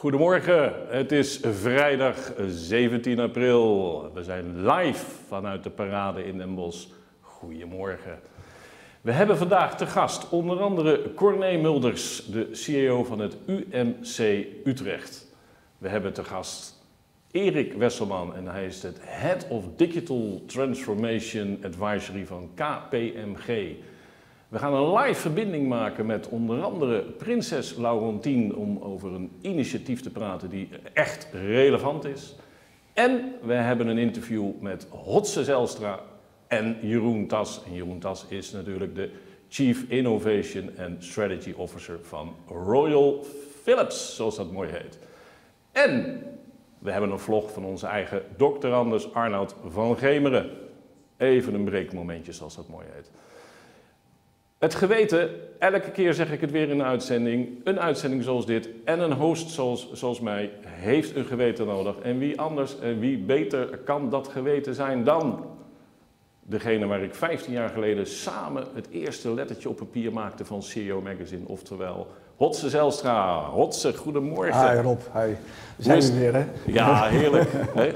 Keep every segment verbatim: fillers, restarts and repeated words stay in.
Goedemorgen, het is vrijdag zeventien april. We zijn live vanuit de parade in Den Bosch. Goedemorgen. We hebben vandaag te gast onder andere Corné Mulders, de C E O van het U M C Utrecht. We hebben te gast Erik Wesselman en hij is het Head of Digital Transformation Advisory van K P M G. We gaan een live verbinding maken met onder andere Prinses Laurentien om over een initiatief te praten die echt relevant is. En we hebben een interview met Hotse Zijlstra en Jeroen Tas. En Jeroen Tas is natuurlijk de Chief Innovation and Strategy Officer van Royal Philips, zoals dat mooi heet. En we hebben een vlog van onze eigen doctorandus Arnoud van Gemeren. Even een breekmomentje, zoals dat mooi heet. Het geweten, elke keer zeg ik het weer in een uitzending, een uitzending zoals dit en een host zoals, zoals mij heeft een geweten nodig. En wie anders en wie beter kan dat geweten zijn dan degene waar ik vijftien jaar geleden samen het eerste lettertje op papier maakte van C E O Magazine, oftewel Hotse Zijlstra. Hotse, goedemorgen. Hi Rob, hi. We zijn er weer, hè? Ja, heerlijk. Nee?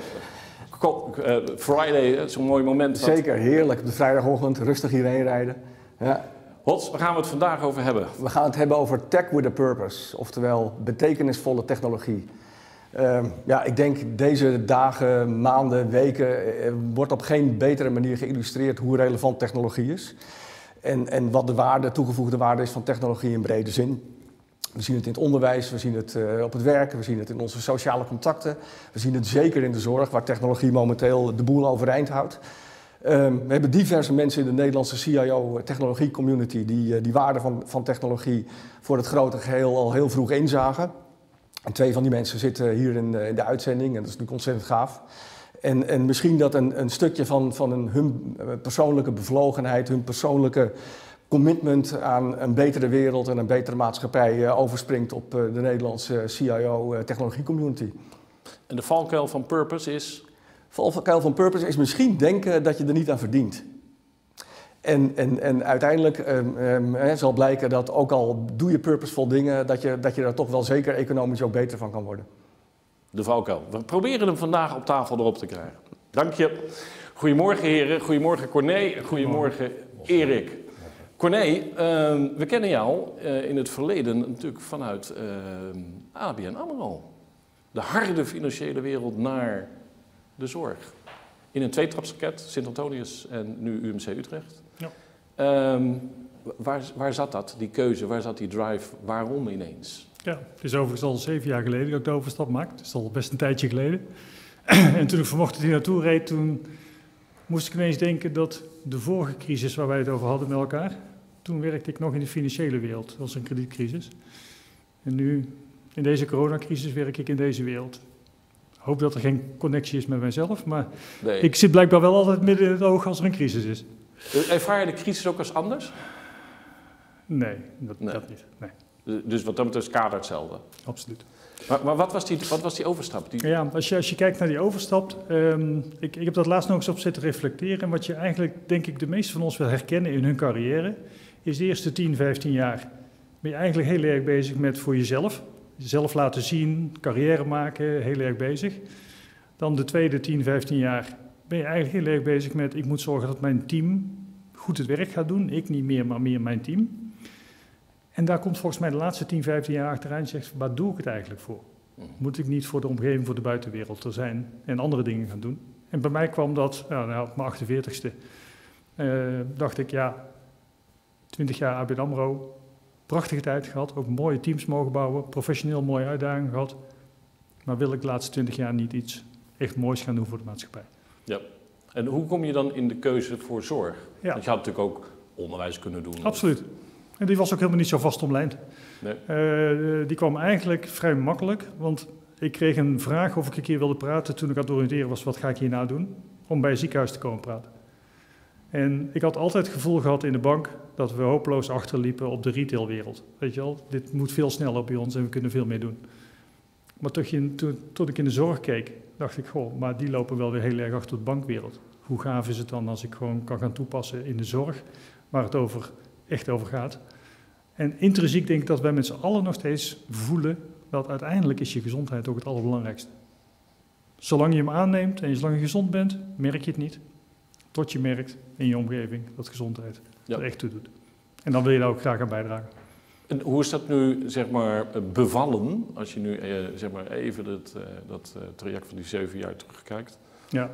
Uh, Friday, zo'n mooi moment. Zeker, heerlijk. Op de vrijdagochtend, rustig hierheen rijden. Ja. Hots, waar gaan we het vandaag over hebben? We gaan het hebben over tech with a purpose, oftewel betekenisvolle technologie. Uh, ja, ik denk deze dagen, maanden, weken uh, wordt op geen betere manier geïllustreerd hoe relevant technologie is. En, en wat de waarde, toegevoegde waarde is van technologie in brede zin. We zien het in het onderwijs, we zien het uh, op het werk, we zien het in onze sociale contacten. We zien het zeker in de zorg, waar technologie momenteel de boel overeind houdt. Um, we hebben diverse mensen in de Nederlandse C I O-technologie-community die uh, die waarde van, van technologie voor het grote geheel al heel vroeg inzagen. En twee van die mensen zitten hier in, uh, in de uitzending en dat is natuurlijk ontzettend gaaf. En, en misschien dat een, een stukje van, van een, hun persoonlijke bevlogenheid, hun persoonlijke commitment aan een betere wereld en een betere maatschappij uh, overspringt op uh, de Nederlandse C I O-technologie-community. En de valkuil van purpose is? Valkuil van purpose is misschien denken dat je er niet aan verdient. En, en, en uiteindelijk um, um, zal blijken dat ook al doe je purposevol dingen, dat je, dat je daar toch wel zeker economisch ook beter van kan worden. De valkuil. We proberen hem vandaag op tafel erop te krijgen. Dank je. Goedemorgen heren, goedemorgen Corné, goedemorgen Erik. Corné, uh, we kennen jou uh, in het verleden natuurlijk vanuit uh, A B N AMRO. De harde financiële wereld naar de zorg. In een tweetrapsraket, Sint-Antonius en nu U M C Utrecht. Ja. Um, waar, waar zat dat, die keuze, waar zat die drive, waarom ineens? Ja, het is overigens al zeven jaar geleden dat ik de overstap maakte. Het is al best een tijdje geleden. En toen ik vanochtend hier naartoe reed, toen moest ik ineens denken dat de vorige crisis waar wij het over hadden met elkaar, toen werkte ik nog in de financiële wereld, dat was een kredietcrisis. En nu, in deze coronacrisis, werk ik in deze wereld. Ik hoop dat er geen connectie is met mijzelf, maar nee. Ik zit blijkbaar wel altijd midden in het oog als er een crisis is. Ervaar je de crisis ook als anders? Nee, dat, nee. dat niet. Nee. Dus wat dat betreft is het kader hetzelfde? Absoluut. Maar, maar wat, was die, wat was die overstap? Die... Ja, als je, als je kijkt naar die overstap, um, ik, ik heb dat laatst nog eens op zitten reflecteren. En wat je eigenlijk, denk ik, de meeste van ons wil herkennen in hun carrière, is de eerste tien, vijftien jaar ben je eigenlijk heel erg bezig met voor jezelf. Jezelf laten zien, carrière maken, heel erg bezig. Dan de tweede tien, vijftien jaar ben je eigenlijk heel erg bezig met ik moet zorgen dat mijn team goed het werk gaat doen. Ik niet meer, maar meer mijn team. En daar komt volgens mij de laatste tien, vijftien jaar achteraan en zegt, waar doe ik het eigenlijk voor? Moet ik niet voor de omgeving, voor de buitenwereld er zijn en andere dingen gaan doen? En bij mij kwam dat, nou, op mijn achtenveertigste, uh, dacht ik, ja, twintig jaar A B N AMRO, prachtige tijd gehad, ook mooie teams mogen bouwen, professioneel mooie uitdagingen gehad. Maar wil ik de laatste twintig jaar niet iets echt moois gaan doen voor de maatschappij? Ja. En hoe kom je dan in de keuze voor zorg? Ja. Want je had natuurlijk ook onderwijs kunnen doen. Absoluut. En die was ook helemaal niet zo vast omlijnd. Nee. Uh, die kwam eigenlijk vrij makkelijk, want ik kreeg een vraag of ik een keer wilde praten toen ik aan het oriënteren was, wat ga ik hierna doen? Om bij een ziekenhuis te komen praten. En ik had altijd het gevoel gehad in de bank dat we hopeloos achterliepen op de retailwereld. Weet je wel, dit moet veel sneller bij ons en we kunnen veel meer doen. Maar tot, je, toen, tot ik in de zorg keek, dacht ik, goh, maar die lopen wel weer heel erg achter de bankwereld. Hoe gaaf is het dan als ik gewoon kan gaan toepassen in de zorg, waar het over, echt over gaat. En intrinsiek denk ik dat wij met z'n allen nog steeds voelen dat uiteindelijk is je gezondheid ook het allerbelangrijkste. Zolang je hem aanneemt en zolang je gezond bent, merk je het niet. Tot je merkt in je omgeving dat gezondheid Ja. er echt toe doet. En dan wil je daar ook graag aan bijdragen. En hoe is dat nu, zeg maar, bevallen, als je nu eh, zeg maar even dat, uh, dat uh, traject van die zeven jaar terugkijkt? Ja.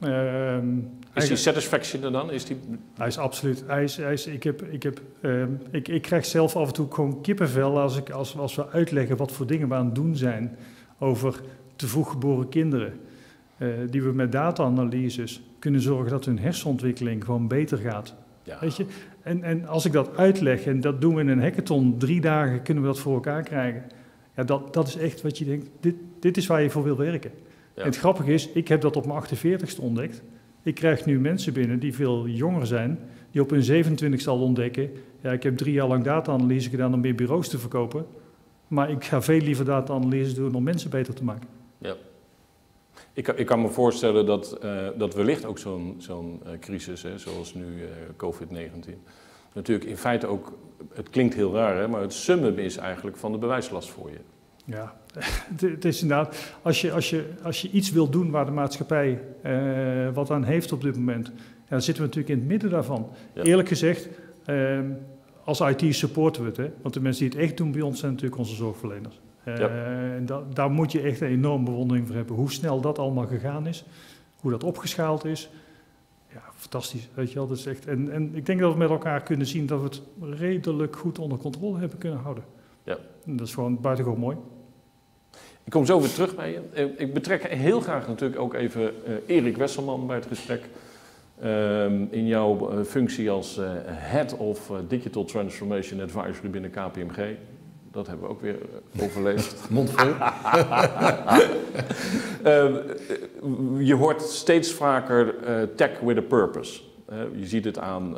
Um, is die satisfaction er dan? Is die... Hij is absoluut. Hij is, hij is, ik, heb, ik, heb, um, ik, ik krijg zelf af en toe gewoon kippenvel als, ik, als, als we uitleggen wat voor dingen we aan het doen zijn over te vroeg geboren kinderen. Uh, die we met data-analyses kunnen zorgen dat hun hersenontwikkeling gewoon beter gaat. Ja. Weet je? En, en als ik dat uitleg, en dat doen we in een hackathon, drie dagen kunnen we dat voor elkaar krijgen. Ja, dat, dat is echt wat je denkt, dit, dit is waar je voor wil werken. Ja. En het grappige is, ik heb dat op mijn achtenveertigste ontdekt. Ik krijg nu mensen binnen die veel jonger zijn, die op hun zevenentwintigste al ontdekken, ja, ik heb drie jaar lang data-analyse gedaan om meer bureaus te verkopen, maar ik ga veel liever data-analyse doen om mensen beter te maken. Ja. Ik, ik kan me voorstellen dat, uh, dat wellicht ook zo'n zo'n uh, crisis, hè, zoals nu uh, covid negentien, natuurlijk in feite ook, het klinkt heel raar, hè, maar het summum is eigenlijk van de bewijslast voor je. Ja, het is inderdaad, als je, als, je, als je iets wil doen waar de maatschappij uh, wat aan heeft op dit moment, ja, dan zitten we natuurlijk in het midden daarvan. Ja. Eerlijk gezegd, uh, als I T supporten we het, hè, want de mensen die het echt doen bij ons zijn natuurlijk onze zorgverleners. Uh, ja. En da, daar moet je echt een enorme bewondering voor hebben. Hoe snel dat allemaal gegaan is, hoe dat opgeschaald is. Ja, fantastisch, weet je wel. Dat is echt, en, en ik denk dat we met elkaar kunnen zien dat we het redelijk goed onder controle hebben kunnen houden. Ja. En dat is gewoon buitengewoon mooi. Ik kom zo weer terug bij je. Ik betrek heel graag natuurlijk ook even uh, Erik Wesselman bij het gesprek. Uh, in jouw uh, functie als uh, Head of uh, Digital Transformation Advisory binnen K P M G. Dat hebben we ook weer uh, overleefd. Mondvol. uh, je hoort steeds vaker uh, tech with a purpose. Uh, je ziet het aan uh,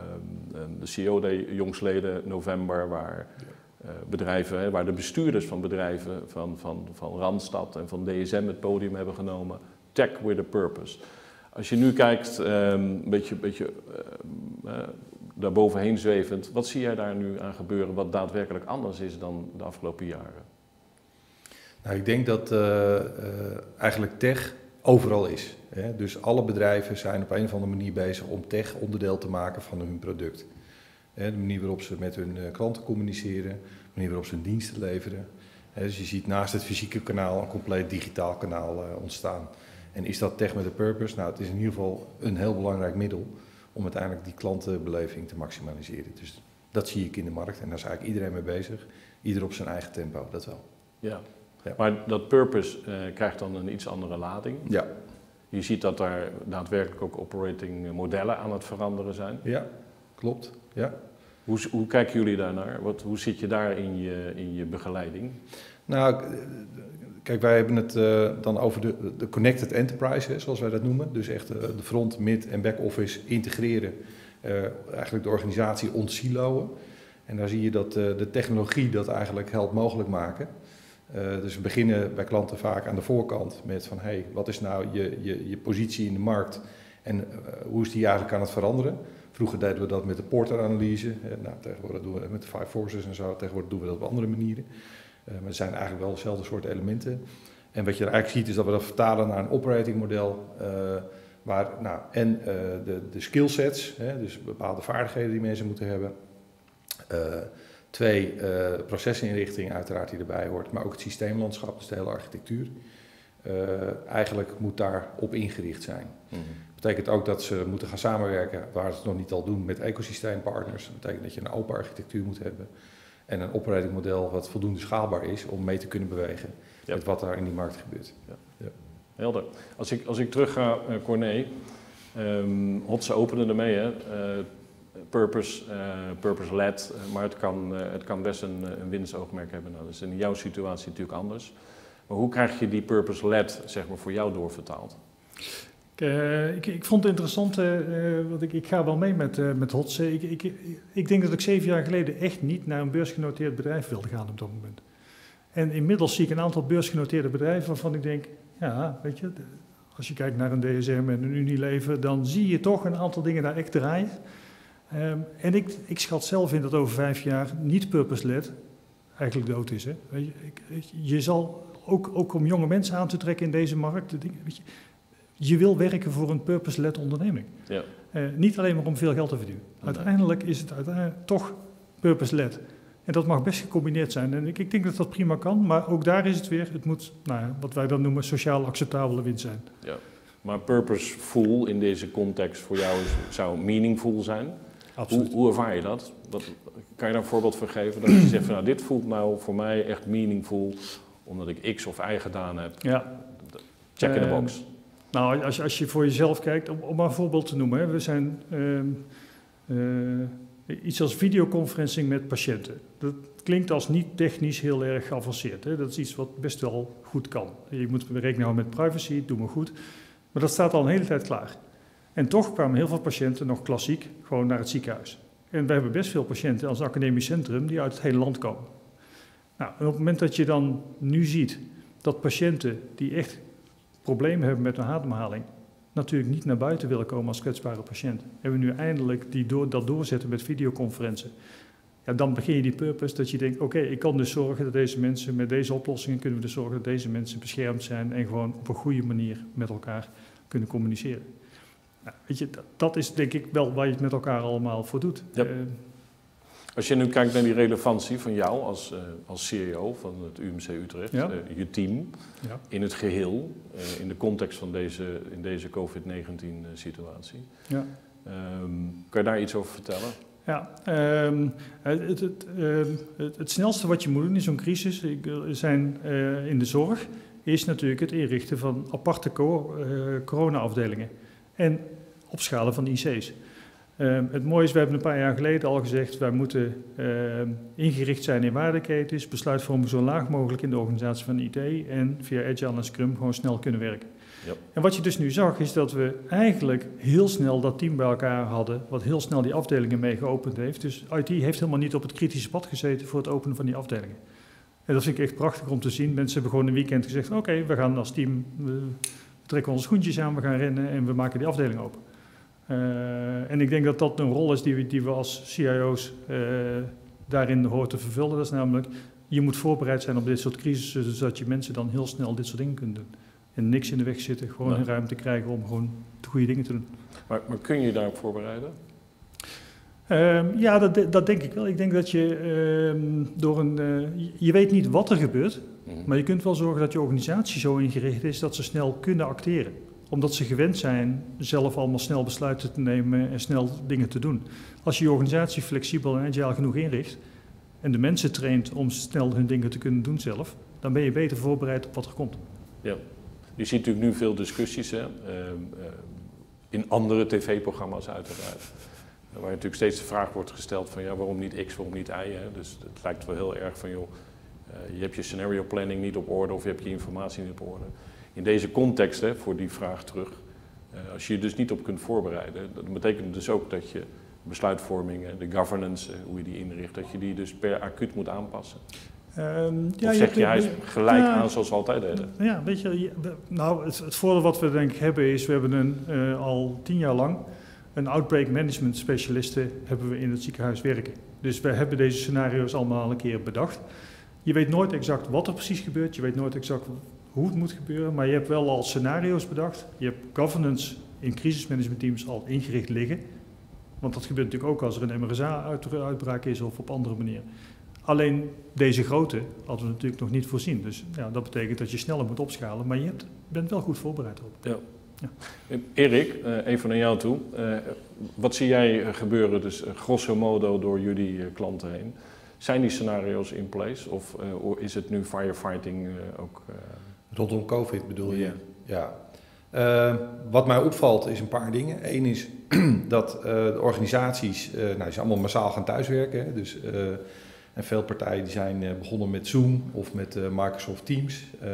de C E O-day jongsleden november, waar uh, bedrijven, hè, waar de bestuurders van bedrijven van, van, van Randstad en van D S M het podium hebben genomen. Tech with a purpose. Als je nu kijkt, um, een beetje, beetje uh, uh, daarbovenheen zwevend, wat zie jij daar nu aan gebeuren wat daadwerkelijk anders is dan de afgelopen jaren? Nou, ik denk dat uh, uh, eigenlijk tech overal is. Hè? Dus alle bedrijven zijn op een of andere manier bezig om tech onderdeel te maken van hun product. Hè? De manier waarop ze met hun uh, klanten communiceren, de manier waarop ze hun diensten leveren. Hè? Dus je ziet naast het fysieke kanaal een compleet digitaal kanaal uh, ontstaan. En is dat tech met een purpose? Nou, het is in ieder geval een heel belangrijk middel om uiteindelijk die klantenbeleving te maximaliseren. Dus dat zie ik in de markt en daar is eigenlijk iedereen mee bezig. Ieder op zijn eigen tempo, dat wel. Ja, ja. Maar dat purpose uh, krijgt dan een iets andere lading. Ja. Je ziet dat daar daadwerkelijk ook operating modellen aan het veranderen zijn. Ja, klopt. Ja. Hoe, hoe kijken jullie daarnaar? Wat, hoe zit je daar in je, in je begeleiding? Nou, kijk, wij hebben het uh, dan over de, de connected enterprise, hè, zoals wij dat noemen. Dus echt uh, de front, mid en back office integreren. Uh, eigenlijk de organisatie ontsiloen. En daar zie je dat uh, de technologie dat eigenlijk helpt mogelijk maken. Uh, dus we beginnen bij klanten vaak aan de voorkant met van, hey, wat is nou je, je, je positie in de markt en uh, hoe is die eigenlijk aan het veranderen? Vroeger deden we dat met de porteranalyse. Uh, nou, tegenwoordig doen we dat met de five forces en zo. Tegenwoordig doen we dat op andere manieren. Uh, maar het zijn eigenlijk wel dezelfde soort elementen. En wat je er eigenlijk ziet is dat we dat vertalen naar een operating model. Uh, waar nou, en uh, de, de skillsets, hè, dus bepaalde vaardigheden die mensen moeten hebben. Uh, twee, uh, procesinrichting uiteraard die erbij hoort. Maar ook het systeemlandschap, dus de hele architectuur. Uh, eigenlijk moet daarop ingericht zijn. Mm-hmm. Dat betekent ook dat ze moeten gaan samenwerken, waar ze het nog niet al doen, met ecosysteempartners. Dat betekent dat je een open architectuur moet hebben. En een operating model wat voldoende schaalbaar is om mee te kunnen bewegen ja. met wat daar in die markt gebeurt. Ja. Ja. Helder. Als ik, als ik terug ga, uh, Corné, um, Hotse openen ermee, hè. Uh, purpose, uh, purpose-led, uh, maar het kan, uh, het kan best een, een winstoogmerk hebben. Nou, dat is in jouw situatie natuurlijk anders. Maar hoe krijg je die purpose-led, zeg maar, voor jou doorvertaald? Uh, ik, ik vond het interessant, uh, want ik, ik ga wel mee met, uh, met Hotse. Ik, ik, ik denk dat ik zeven jaar geleden echt niet naar een beursgenoteerd bedrijf wilde gaan op dat moment. En inmiddels zie ik een aantal beursgenoteerde bedrijven waarvan ik denk, ja, weet je, als je kijkt naar een D S M en een Unilever, dan zie je toch een aantal dingen daar echt draaien. Um, en ik, ik schat zelf in dat over vijf jaar niet purpose-led, eigenlijk dood is. Hè? Weet je, ik, je zal, ook, ook om jonge mensen aan te trekken in deze markt, de dingen, weet je, je wil werken voor een purpose-led onderneming. Ja. Uh, niet alleen maar om veel geld te verdienen. Uiteindelijk is het uiteindelijk toch purpose-led. En dat mag best gecombineerd zijn. En ik, ik denk dat dat prima kan, maar ook daar is het weer, het moet, nou ja, wat wij dan noemen, sociaal acceptabele winst zijn. Ja. Maar purposeful in deze context voor jou is, zou meaningful zijn. Absoluut. Hoe, hoe ervaar je dat? Wat, kan je daar een voorbeeld voor geven? Dat je zegt van nou, dit voelt nou voor mij echt meaningful, omdat ik X of Y gedaan heb. Ja. Check in the uh, box. Nou, als je, als je voor jezelf kijkt, om, om maar een voorbeeld te noemen. Hè, we zijn uh, uh, iets als videoconferencing met patiënten. Dat klinkt als niet technisch heel erg geavanceerd. Hè. Dat is iets wat best wel goed kan. Je moet rekening houden met privacy, doe maar goed. Maar dat staat al een hele tijd klaar. En toch kwamen heel veel patiënten nog klassiek gewoon naar het ziekenhuis. En we hebben best veel patiënten als academisch centrum die uit het hele land komen. Nou, en op het moment dat je dan nu ziet dat patiënten die echt problemen hebben met hun ademhaling natuurlijk niet naar buiten willen komen als kwetsbare patiënt. En we nu eindelijk die door, dat doorzetten met videoconferenties. Ja, dan begin je die purpose dat je denkt, oké, okay, ik kan dus zorgen dat deze mensen, met deze oplossingen kunnen we dus zorgen dat deze mensen beschermd zijn en gewoon op een goede manier met elkaar kunnen communiceren. Nou, weet je, dat, dat is denk ik wel waar je het met elkaar allemaal voor doet. Yep. Uh, Als je nu kijkt naar die relevantie van jou als, uh, als C E O van het U M C Utrecht, ja. uh, je team, ja. in het geheel, uh, in de context van deze, in deze COVID negentien situatie. Ja. Um, kan je daar iets over vertellen? Ja, um, het, het, uh, het, het snelste wat je moet doen in zo'n crisis zijn, uh, in de zorg, is natuurlijk het inrichten van aparte co- uh, corona-afdelingen en opschalen van I C's. Uh, het mooie is, we hebben een paar jaar geleden al gezegd, wij moeten uh, ingericht zijn in waardeketens, besluitvorming zo laag mogelijk in de organisatie van I T en via Agile en Scrum gewoon snel kunnen werken. Yep. En wat je dus nu zag, is dat we eigenlijk heel snel dat team bij elkaar hadden, wat heel snel die afdelingen mee geopend heeft. Dus I T heeft helemaal niet op het kritische pad gezeten voor het openen van die afdelingen. En dat vind ik echt prachtig om te zien. Mensen hebben gewoon een weekend gezegd, oké, okay, we gaan als team, we trekken onze schoentjes aan, we gaan rennen en we maken die afdeling open. Uh, en ik denk dat dat een rol is die we, die we als C I O's uh, daarin horen te vervullen. Dat is namelijk, je moet voorbereid zijn op dit soort crisissen, zodat je mensen dan heel snel dit soort dingen kunt doen. En niks in de weg zitten, gewoon ja. een ruimte krijgen om gewoon de goede dingen te doen. Maar, maar kun je je daarop voorbereiden? Uh, ja, dat, dat denk ik wel. Ik denk dat je uh, door een... Uh, je weet niet wat er gebeurt, mm-hmm. maar je kunt wel zorgen dat je organisatie zo ingericht is dat ze snel kunnen acteren. Omdat ze gewend zijn zelf allemaal snel besluiten te nemen en snel dingen te doen. Als je je organisatie flexibel en agile genoeg inricht en de mensen traint om snel hun dingen te kunnen doen zelf, dan ben je beter voorbereid op wat er komt. Ja, je ziet natuurlijk nu veel discussies hè? Uh, uh, in andere tv-programma's uiteraard. Waar natuurlijk steeds de vraag wordt gesteld van ja, waarom niet X, waarom niet Y. Hè? Dus het lijkt wel heel erg van joh, uh, je hebt je scenario planning niet op orde of je hebt je informatie niet op orde. In deze context, hè, voor die vraag terug, uh, als je je dus niet op kunt voorbereiden, dat betekent dus ook dat je besluitvorming, de governance, uh, hoe je die inricht, dat je die dus per acuut moet aanpassen. Um, ja, of zeg je, je hij is gelijk ja, aan zoals we altijd deden? Ja, weet je, je nou, het, het voordeel wat we denk ik hebben is, we hebben een, uh, al tien jaar lang een outbreak management specialisten hebben we in het ziekenhuis werken. Dus we hebben deze scenario's allemaal al een keer bedacht. Je weet nooit exact wat er precies gebeurt, je weet nooit exact hoe het moet gebeuren, maar je hebt wel al scenario's bedacht. Je hebt governance in crisismanagementteams al ingericht liggen. Want dat gebeurt natuurlijk ook als er een M R S A-uitbraak is of op andere manieren. Alleen deze grootte hadden we natuurlijk nog niet voorzien. Dus ja, dat betekent dat je sneller moet opschalen, maar je hebt, bent wel goed voorbereid op. Ja. Ja. Erik, even naar jou toe. Wat zie jij gebeuren, dus grosso modo door jullie klanten heen? Zijn die scenario's in place of is het nu firefighting ook... Rondom COVID bedoel je? Ja. ja. Uh, wat mij opvalt is een paar dingen. Eén is dat uh, de organisaties, uh, nou, die zijn allemaal massaal gaan thuiswerken. Hè? Dus, uh, en veel partijen die zijn uh, begonnen met Zoom of met uh, Microsoft Teams. Uh,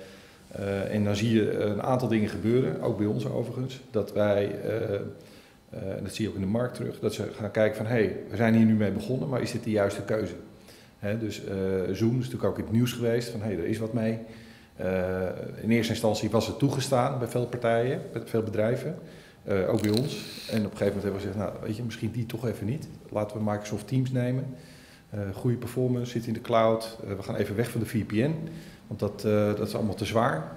uh, en dan zie je een aantal dingen gebeuren, ook bij ons overigens. Dat wij, uh, uh, en dat zie je ook in de markt terug, dat ze gaan kijken van hé, hey, we zijn hier nu mee begonnen, maar is dit de juiste keuze? Hè? Dus uh, Zoom is natuurlijk ook in het nieuws geweest van hé, hey, er is wat mee. Uh, in eerste instantie was het toegestaan bij veel partijen, bij veel bedrijven, uh, ook bij ons. En op een gegeven moment hebben we gezegd, nou weet je, misschien die toch even niet. Laten we Microsoft Teams nemen. Uh, goede performance, zit in de cloud. Uh, we gaan even weg van de V P N, want dat, uh, dat is allemaal te zwaar.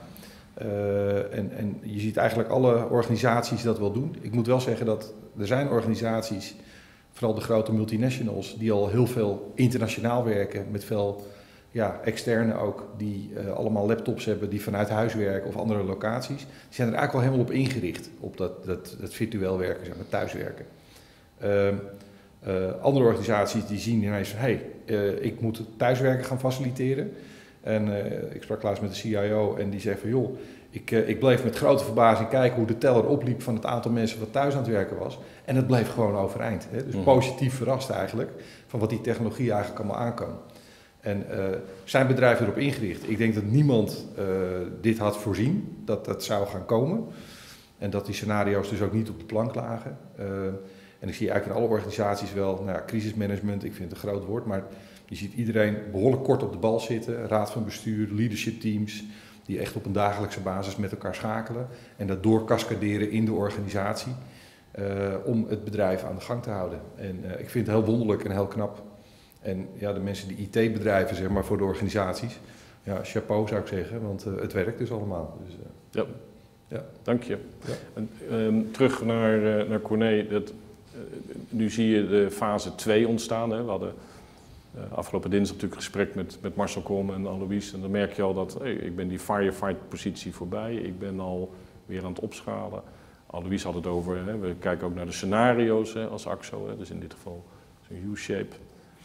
Uh, en, en je ziet eigenlijk alle organisaties dat wel doen. Ik moet wel zeggen dat er zijn organisaties, vooral de grote multinationals, die al heel veel internationaal werken, met veel ja, externe ook, die uh, allemaal laptops hebben die vanuit huis werken of andere locaties. Die zijn er eigenlijk al helemaal op ingericht, op dat, dat, dat virtueel werken, zeg maar, thuiswerken. Uh, uh, andere organisaties die zien ineens van, hé, hey, uh, ik moet thuiswerken gaan faciliteren. En uh, ik sprak laatst met de C I O en die zei van, joh, ik, uh, ik bleef met grote verbazing kijken hoe de teller opliep van het aantal mensen wat thuis aan het werken was. En het bleef gewoon overeind. Hè? Dus mm-hmm. positief verrast eigenlijk van wat die technologie eigenlijk allemaal aan kan. En uh, zijn bedrijf erop ingericht. Ik denk dat niemand uh, dit had voorzien, dat dat zou gaan komen. En dat die scenario's dus ook niet op de plank lagen. Uh, en ik zie eigenlijk in alle organisaties wel, nou ja, crisismanagement, ik vind het een groot woord, maar je ziet iedereen behoorlijk kort op de bal zitten. Raad van bestuur, leadership teams, die echt op een dagelijkse basis met elkaar schakelen. En dat doorkaskaderen in de organisatie uh, om het bedrijf aan de gang te houden. En uh, ik vind het heel wonderlijk en heel knap. En ja, de mensen die I T-bedrijven, zeg maar, voor de organisaties, ja, chapeau zou ik zeggen, want uh, het werkt dus allemaal. Dus, uh, ja. ja, dank je. Ja. En, um, terug naar, uh, naar Corné, dat, uh, nu zie je de fase twee ontstaan. Hè. We hadden uh, afgelopen dinsdag natuurlijk een gesprek met, met Marcel Kom en Alois. En dan merk je al dat hey, ik ben die firefight-positie voorbij, ik ben al weer aan het opschalen. Alois had het over, hè, we kijken ook naar de scenario's hè, als Axo, hè, dus in dit geval een U-shape.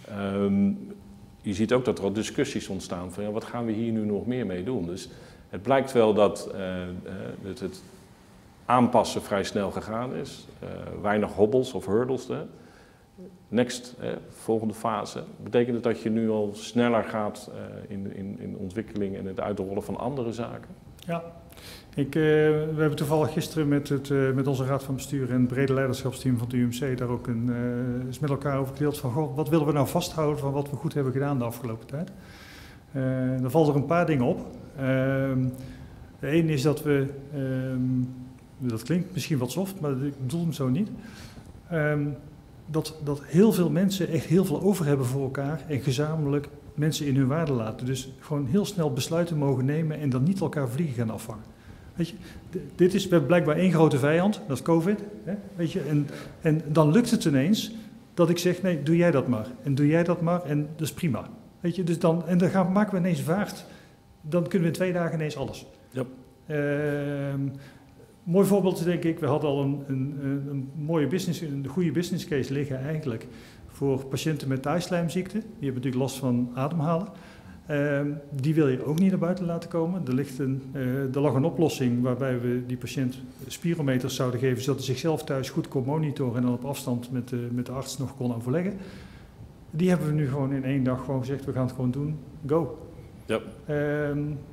Um, je ziet ook dat er al discussies ontstaan van ja, wat gaan we hier nu nog meer mee doen. Dus het blijkt wel dat uh, uh, het, het aanpassen vrij snel gegaan is. Uh, weinig hobbels of hurdles. Hè. Next, uh, volgende fase. Betekent het dat je nu al sneller gaat uh, in, in, in ontwikkeling en het uitrollen van andere zaken? Ja. Ik, uh, we hebben toevallig gisteren met, het, uh, met onze raad van bestuur en het brede leiderschapsteam van het U M C daar ook een, uh, eens met elkaar over gedeeld van goh, wat willen we nou vasthouden van wat we goed hebben gedaan de afgelopen tijd. Uh, er vallen er een paar dingen op. Uh, de ene is dat we, uh, dat klinkt misschien wat soft, maar ik bedoel hem zo niet. Uh, dat, dat heel veel mensen echt heel veel over hebben voor elkaar en gezamenlijk mensen in hun waarde laten. Dus gewoon heel snel besluiten mogen nemen en dan niet elkaar vliegen gaan afvangen. Weet je, dit is, we hebben blijkbaar één grote vijand, dat is COVID. Hè, weet je, en, en dan lukt het ineens dat ik zeg, nee, doe jij dat maar. En doe jij dat maar en dat is prima. Weet je, dus dan, en dan gaan, maken we ineens vaart. Dan kunnen we in twee dagen ineens alles. Yep. Uh, mooi voorbeeld is denk ik, we hadden al een, een, een mooie business, een goede business case liggen eigenlijk voor patiënten met thijslijmziekte. Die hebben natuurlijk last van ademhalen. Uh, die wil je ook niet naar buiten laten komen. Er, ligt een, uh, er lag een oplossing waarbij we die patiënt spirometers zouden geven, zodat hij zichzelf thuis goed kon monitoren en dan op afstand met de, met de arts nog kon overleggen. Die hebben we nu gewoon in één dag gewoon gezegd, we gaan het gewoon doen, go. Ja. Uh,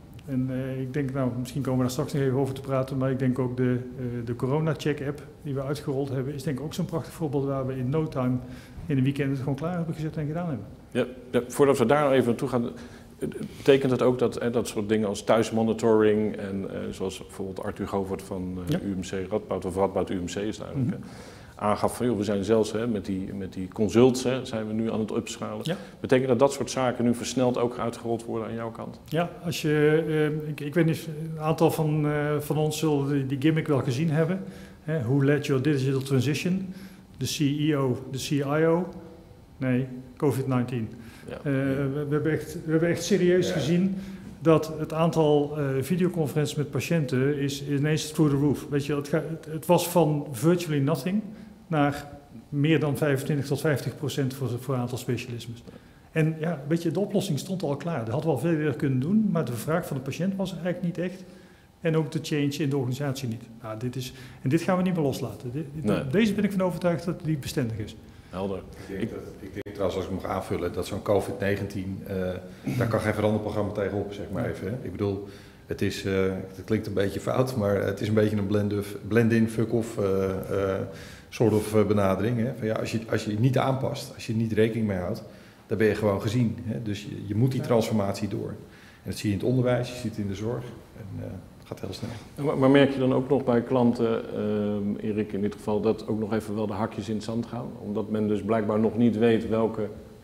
en uh, ik denk, nou, misschien komen we daar straks nog even over te praten, maar ik denk ook de, uh, de corona-check-app die we uitgerold hebben, is denk ik ook zo'n prachtig voorbeeld waar we in no time in een weekend het gewoon klaar hebben gezet en gedaan hebben. Ja, ja, voordat we daar nog even naartoe gaan, betekent het ook dat eh, dat soort dingen als thuismonitoring en uh, zoals bijvoorbeeld Arthur Govert van uh, ja. U M C Radboud of Radboud U M C is daar mm-hmm. aangaf van joh, we zijn zelfs hè, met, die, met die consults hè, zijn we nu aan het upschalen. Ja. Betekent dat dat soort zaken nu versneld ook uitgerold worden aan jouw kant? Ja, als je, uh, ik, ik weet niet, een aantal van, uh, van ons zullen die, die gimmick wel gezien hebben. Hè, Who led your digital transition? De C E O, de C I O. Nee, COVID negentien. Ja. Uh, we, we, hebben echt, we hebben echt serieus ja. gezien dat het aantal uh, videoconferenties met patiënten is ineens through the roof. Weet je, het, ga, het, het was van virtually nothing naar meer dan vijfentwintig tot vijftig procent voor, voor een aantal specialismes. En ja, weet je, de oplossing stond al klaar. Dat hadden we al veel eerder kunnen doen, maar de vraag van de patiënt was er eigenlijk niet echt. En ook de change in de organisatie niet. Nou, dit is, en dit gaan we niet meer loslaten. Dit, nee. Deze ben ik van overtuigd dat die bestendig is. Helder. Ik denk, dat, ik denk trouwens, als ik mag aanvullen, dat zo'n COVID negentien, uh, daar kan geen veranderprogramma tegenop, zeg maar even. Hè. Ik bedoel, het is, uh, het klinkt een beetje fout, maar het is een beetje een blend-in, fuck-off uh, uh, soort of uh, benadering. Hè. Van ja, als je, als je niet aanpast, als je niet rekening mee houdt, dan ben je gewoon gezien. Hè. Dus je, je moet die transformatie door. En dat zie je in het onderwijs, je ziet het in de zorg. En, uh, gaat heel snel. Maar, maar merk je dan ook nog bij klanten, uh, Erik in dit geval, dat ook nog even wel de hakjes in het zand gaan? Omdat men dus blijkbaar nog niet weet welke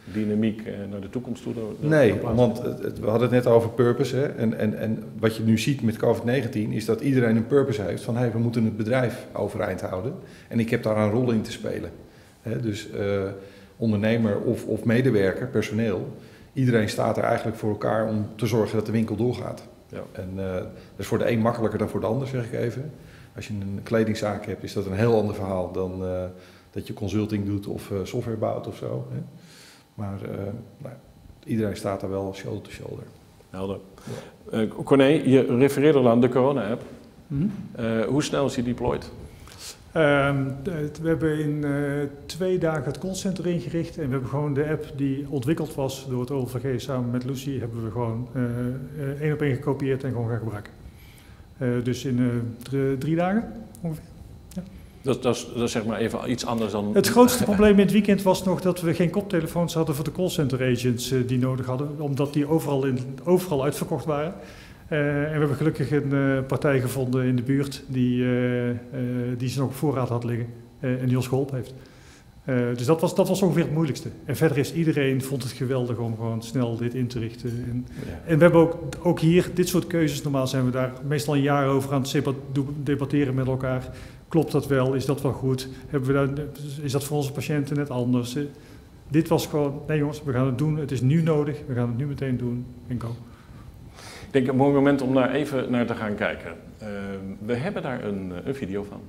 dynamiek uh, naar de toekomst toe? Door, nee, want het, het, we hadden het net over purpose. Hè? En, en, en wat je nu ziet met covid negentien is dat iedereen een purpose heeft van hey, we moeten het bedrijf overeind houden. En ik heb daar een rol in te spelen. Hè? Dus uh, ondernemer of, of medewerker, personeel, iedereen staat er eigenlijk voor elkaar om te zorgen dat de winkel doorgaat. Ja. En uh, dat is voor de een makkelijker dan voor de ander, zeg ik even. Als je een kledingzaak hebt, is dat een heel ander verhaal dan uh, dat je consulting doet of uh, software bouwt of zo. Hè? Maar uh, nou, iedereen staat daar wel shoulder to shoulder. Helder. Ja. Uh, Corné, je refereerde al aan de corona-app. Mm-hmm. Uh, hoe snel is die deployed? Um, we hebben in uh, twee dagen het callcenter ingericht en we hebben gewoon de app die ontwikkeld was door het O L V G samen met Lucie, hebben we gewoon uh, uh, één op één gekopieerd en gewoon gaan gebruiken. Uh, dus in uh, drie, drie dagen ongeveer. Ja. Dat, dat, is, dat is zeg maar even iets anders dan... Het grootste probleem in het weekend was nog dat we geen koptelefoons hadden voor de callcenter agents uh, die nodig hadden, omdat die overal, in, overal uitverkocht waren. Uh, en we hebben gelukkig een uh, partij gevonden in de buurt die, uh, uh, die ze nog op voorraad had liggen uh, en die ons geholpen heeft. Uh, dus dat was, dat was ongeveer het moeilijkste. En verder is iedereen, vond het geweldig om gewoon snel dit in te richten. En, ja. en we hebben ook, ook hier dit soort keuzes, normaal zijn we daar meestal een jaar over aan het debatteren met elkaar. Klopt dat wel? Is dat wel goed? Hebben we daar, is dat voor onze patiënten net anders? Uh, dit was gewoon, nee jongens, we gaan het doen. Het is nu nodig. We gaan het nu meteen doen en go. Ik denk een mooi moment om daar even naar te gaan kijken. Uh, we hebben daar een, een video van.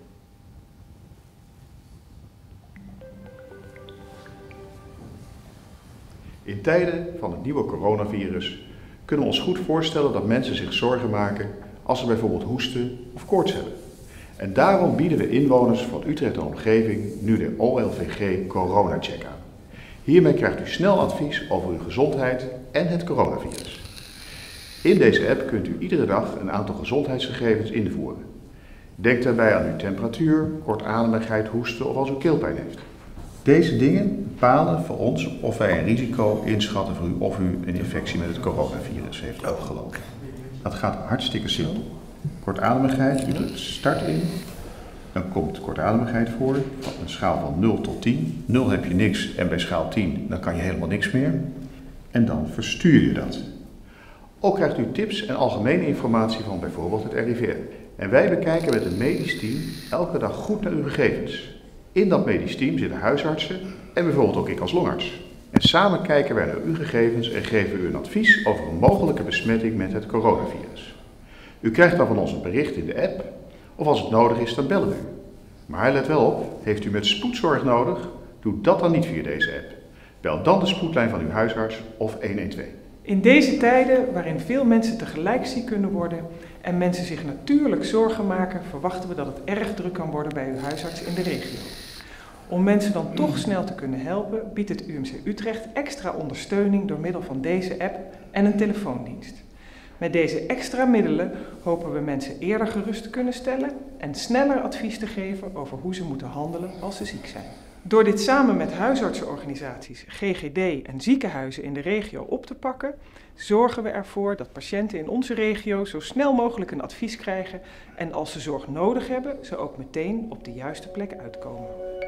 In tijden van het nieuwe coronavirus kunnen we ons goed voorstellen dat mensen zich zorgen maken als ze bijvoorbeeld hoesten of koorts hebben. En daarom bieden we inwoners van Utrecht en omgeving nu de O L V G Corona Check aan. Hiermee krijgt u snel advies over uw gezondheid en het coronavirus. In deze app kunt u iedere dag een aantal gezondheidsgegevens invoeren. Denk daarbij aan uw temperatuur, kortademigheid, hoesten of als u keelpijn heeft. Deze dingen bepalen voor ons of wij een risico inschatten voor u of u een infectie met het coronavirus heeft opgelopen. Dat gaat hartstikke simpel. Kortademigheid, u drukt start in, dan komt kortademigheid voor van een schaal van nul tot tien. nul heb je niks en bij schaal tien dan kan je helemaal niks meer. En dan verstuur je dat. Ook krijgt u tips en algemene informatie van bijvoorbeeld het R I V M. En wij bekijken met een medisch team elke dag goed naar uw gegevens. In dat medisch team zitten huisartsen en bijvoorbeeld ook ik als longarts. En samen kijken wij naar uw gegevens en geven u een advies over een mogelijke besmetting met het coronavirus. U krijgt dan van ons een bericht in de app, of als het nodig is, dan bellen we u. Maar let wel op, heeft u met spoedzorg nodig? Doe dat dan niet via deze app. Bel dan de spoedlijn van uw huisarts of honderdtwaalf. In deze tijden waarin veel mensen tegelijk ziek kunnen worden en mensen zich natuurlijk zorgen maken, verwachten we dat het erg druk kan worden bij uw huisarts in de regio. Om mensen dan toch snel te kunnen helpen, biedt het U M C Utrecht extra ondersteuning door middel van deze app en een telefoondienst. Met deze extra middelen hopen we mensen eerder gerust te kunnen stellen en sneller advies te geven over hoe ze moeten handelen als ze ziek zijn. Door dit samen met huisartsenorganisaties, G G D en ziekenhuizen in de regio op te pakken, zorgen we ervoor dat patiënten in onze regio zo snel mogelijk een advies krijgen en als ze zorg nodig hebben, ze ook meteen op de juiste plek uitkomen.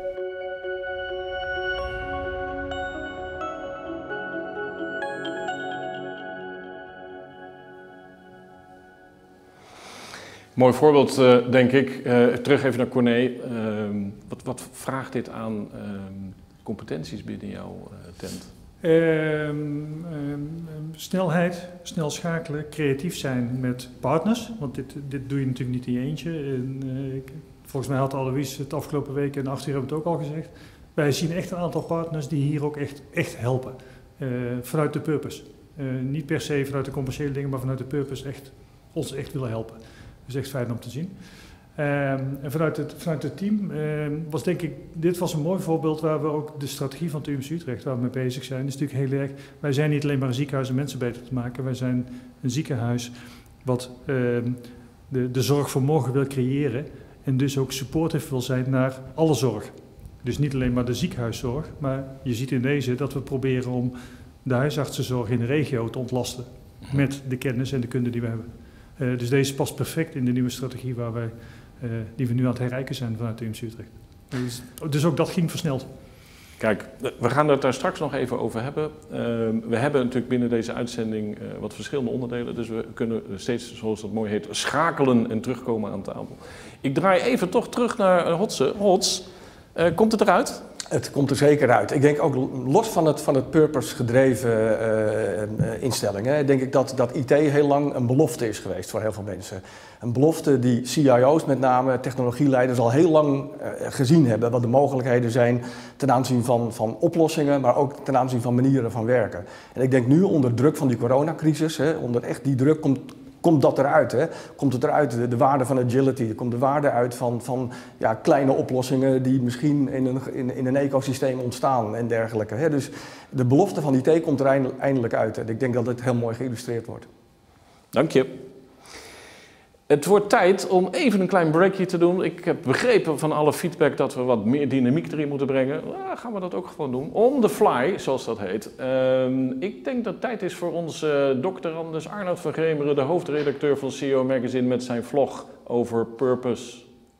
Mooi voorbeeld, uh, denk ik. Uh, terug even naar Corné. Uh, wat, wat vraagt dit aan uh, competenties binnen jouw uh, tent? Um, um, snelheid, snel schakelen, creatief zijn met partners. Want dit, dit doe je natuurlijk niet in je eentje. En, uh, ik, volgens mij had Alois het afgelopen week en acht uur hebben we het ook al gezegd. Wij zien echt een aantal partners die hier ook echt, echt helpen. Uh, vanuit de purpose. Uh, niet per se vanuit de commerciële dingen, maar vanuit de purpose echt, ons echt willen helpen. Dat is echt fijn om te zien. Um, en vanuit het, vanuit het team um, was denk ik, dit was een mooi voorbeeld waar we ook de strategie van het U M C Utrecht, waar we mee bezig zijn, is natuurlijk heel erg, wij zijn niet alleen maar een ziekenhuis om mensen beter te maken, wij zijn een ziekenhuis wat um, de, de zorg voor morgen wil creëren en dus ook supportive wil zijn naar alle zorg. Dus niet alleen maar de ziekenhuiszorg, maar je ziet in deze dat we proberen om de huisartsenzorg in de regio te ontlasten met de kennis en de kunde die we hebben. Uh, dus deze past perfect in de nieuwe strategie waar wij, uh, die we nu aan het herrijken zijn vanuit de U M C Utrecht. Dus, dus ook dat ging versneld. Kijk, we gaan het daar straks nog even over hebben. Uh, we hebben natuurlijk binnen deze uitzending uh, wat verschillende onderdelen. Dus we kunnen steeds, zoals dat mooi heet, schakelen en terugkomen aan tafel. Ik draai even toch terug naar Hotse. Hots, uh, komt het eruit? Het komt er zeker uit. Ik denk ook los van het, van het purpose-gedreven uh, instelling, hè, denk ik dat, dat I T heel lang een belofte is geweest voor heel veel mensen. Een belofte die C I O's met name, technologieleiders, al heel lang uh, gezien hebben. Wat de mogelijkheden zijn ten aanzien van, van oplossingen, maar ook ten aanzien van manieren van werken. En ik denk nu onder druk van die coronacrisis, hè, onder echt die druk komt... Komt dat eruit, hè? Komt het eruit, de, de waarde van agility, komt de waarde uit van, van ja, kleine oplossingen die misschien in een, in, in een ecosysteem ontstaan en dergelijke. Hè? Dus de belofte van I T komt er eindelijk uit. En ik denk dat het heel mooi geïllustreerd wordt. Dank je. Het wordt tijd om even een klein breakje te doen. Ik heb begrepen van alle feedback dat we wat meer dynamiek erin moeten brengen. Nou, gaan we dat ook gewoon doen. On the fly, zoals dat heet. Uh, ik denk dat het tijd is voor onze uh, dokter Anders Arnoud van Gemeren, de hoofdredacteur van C E O Magazine, met zijn vlog over purpose.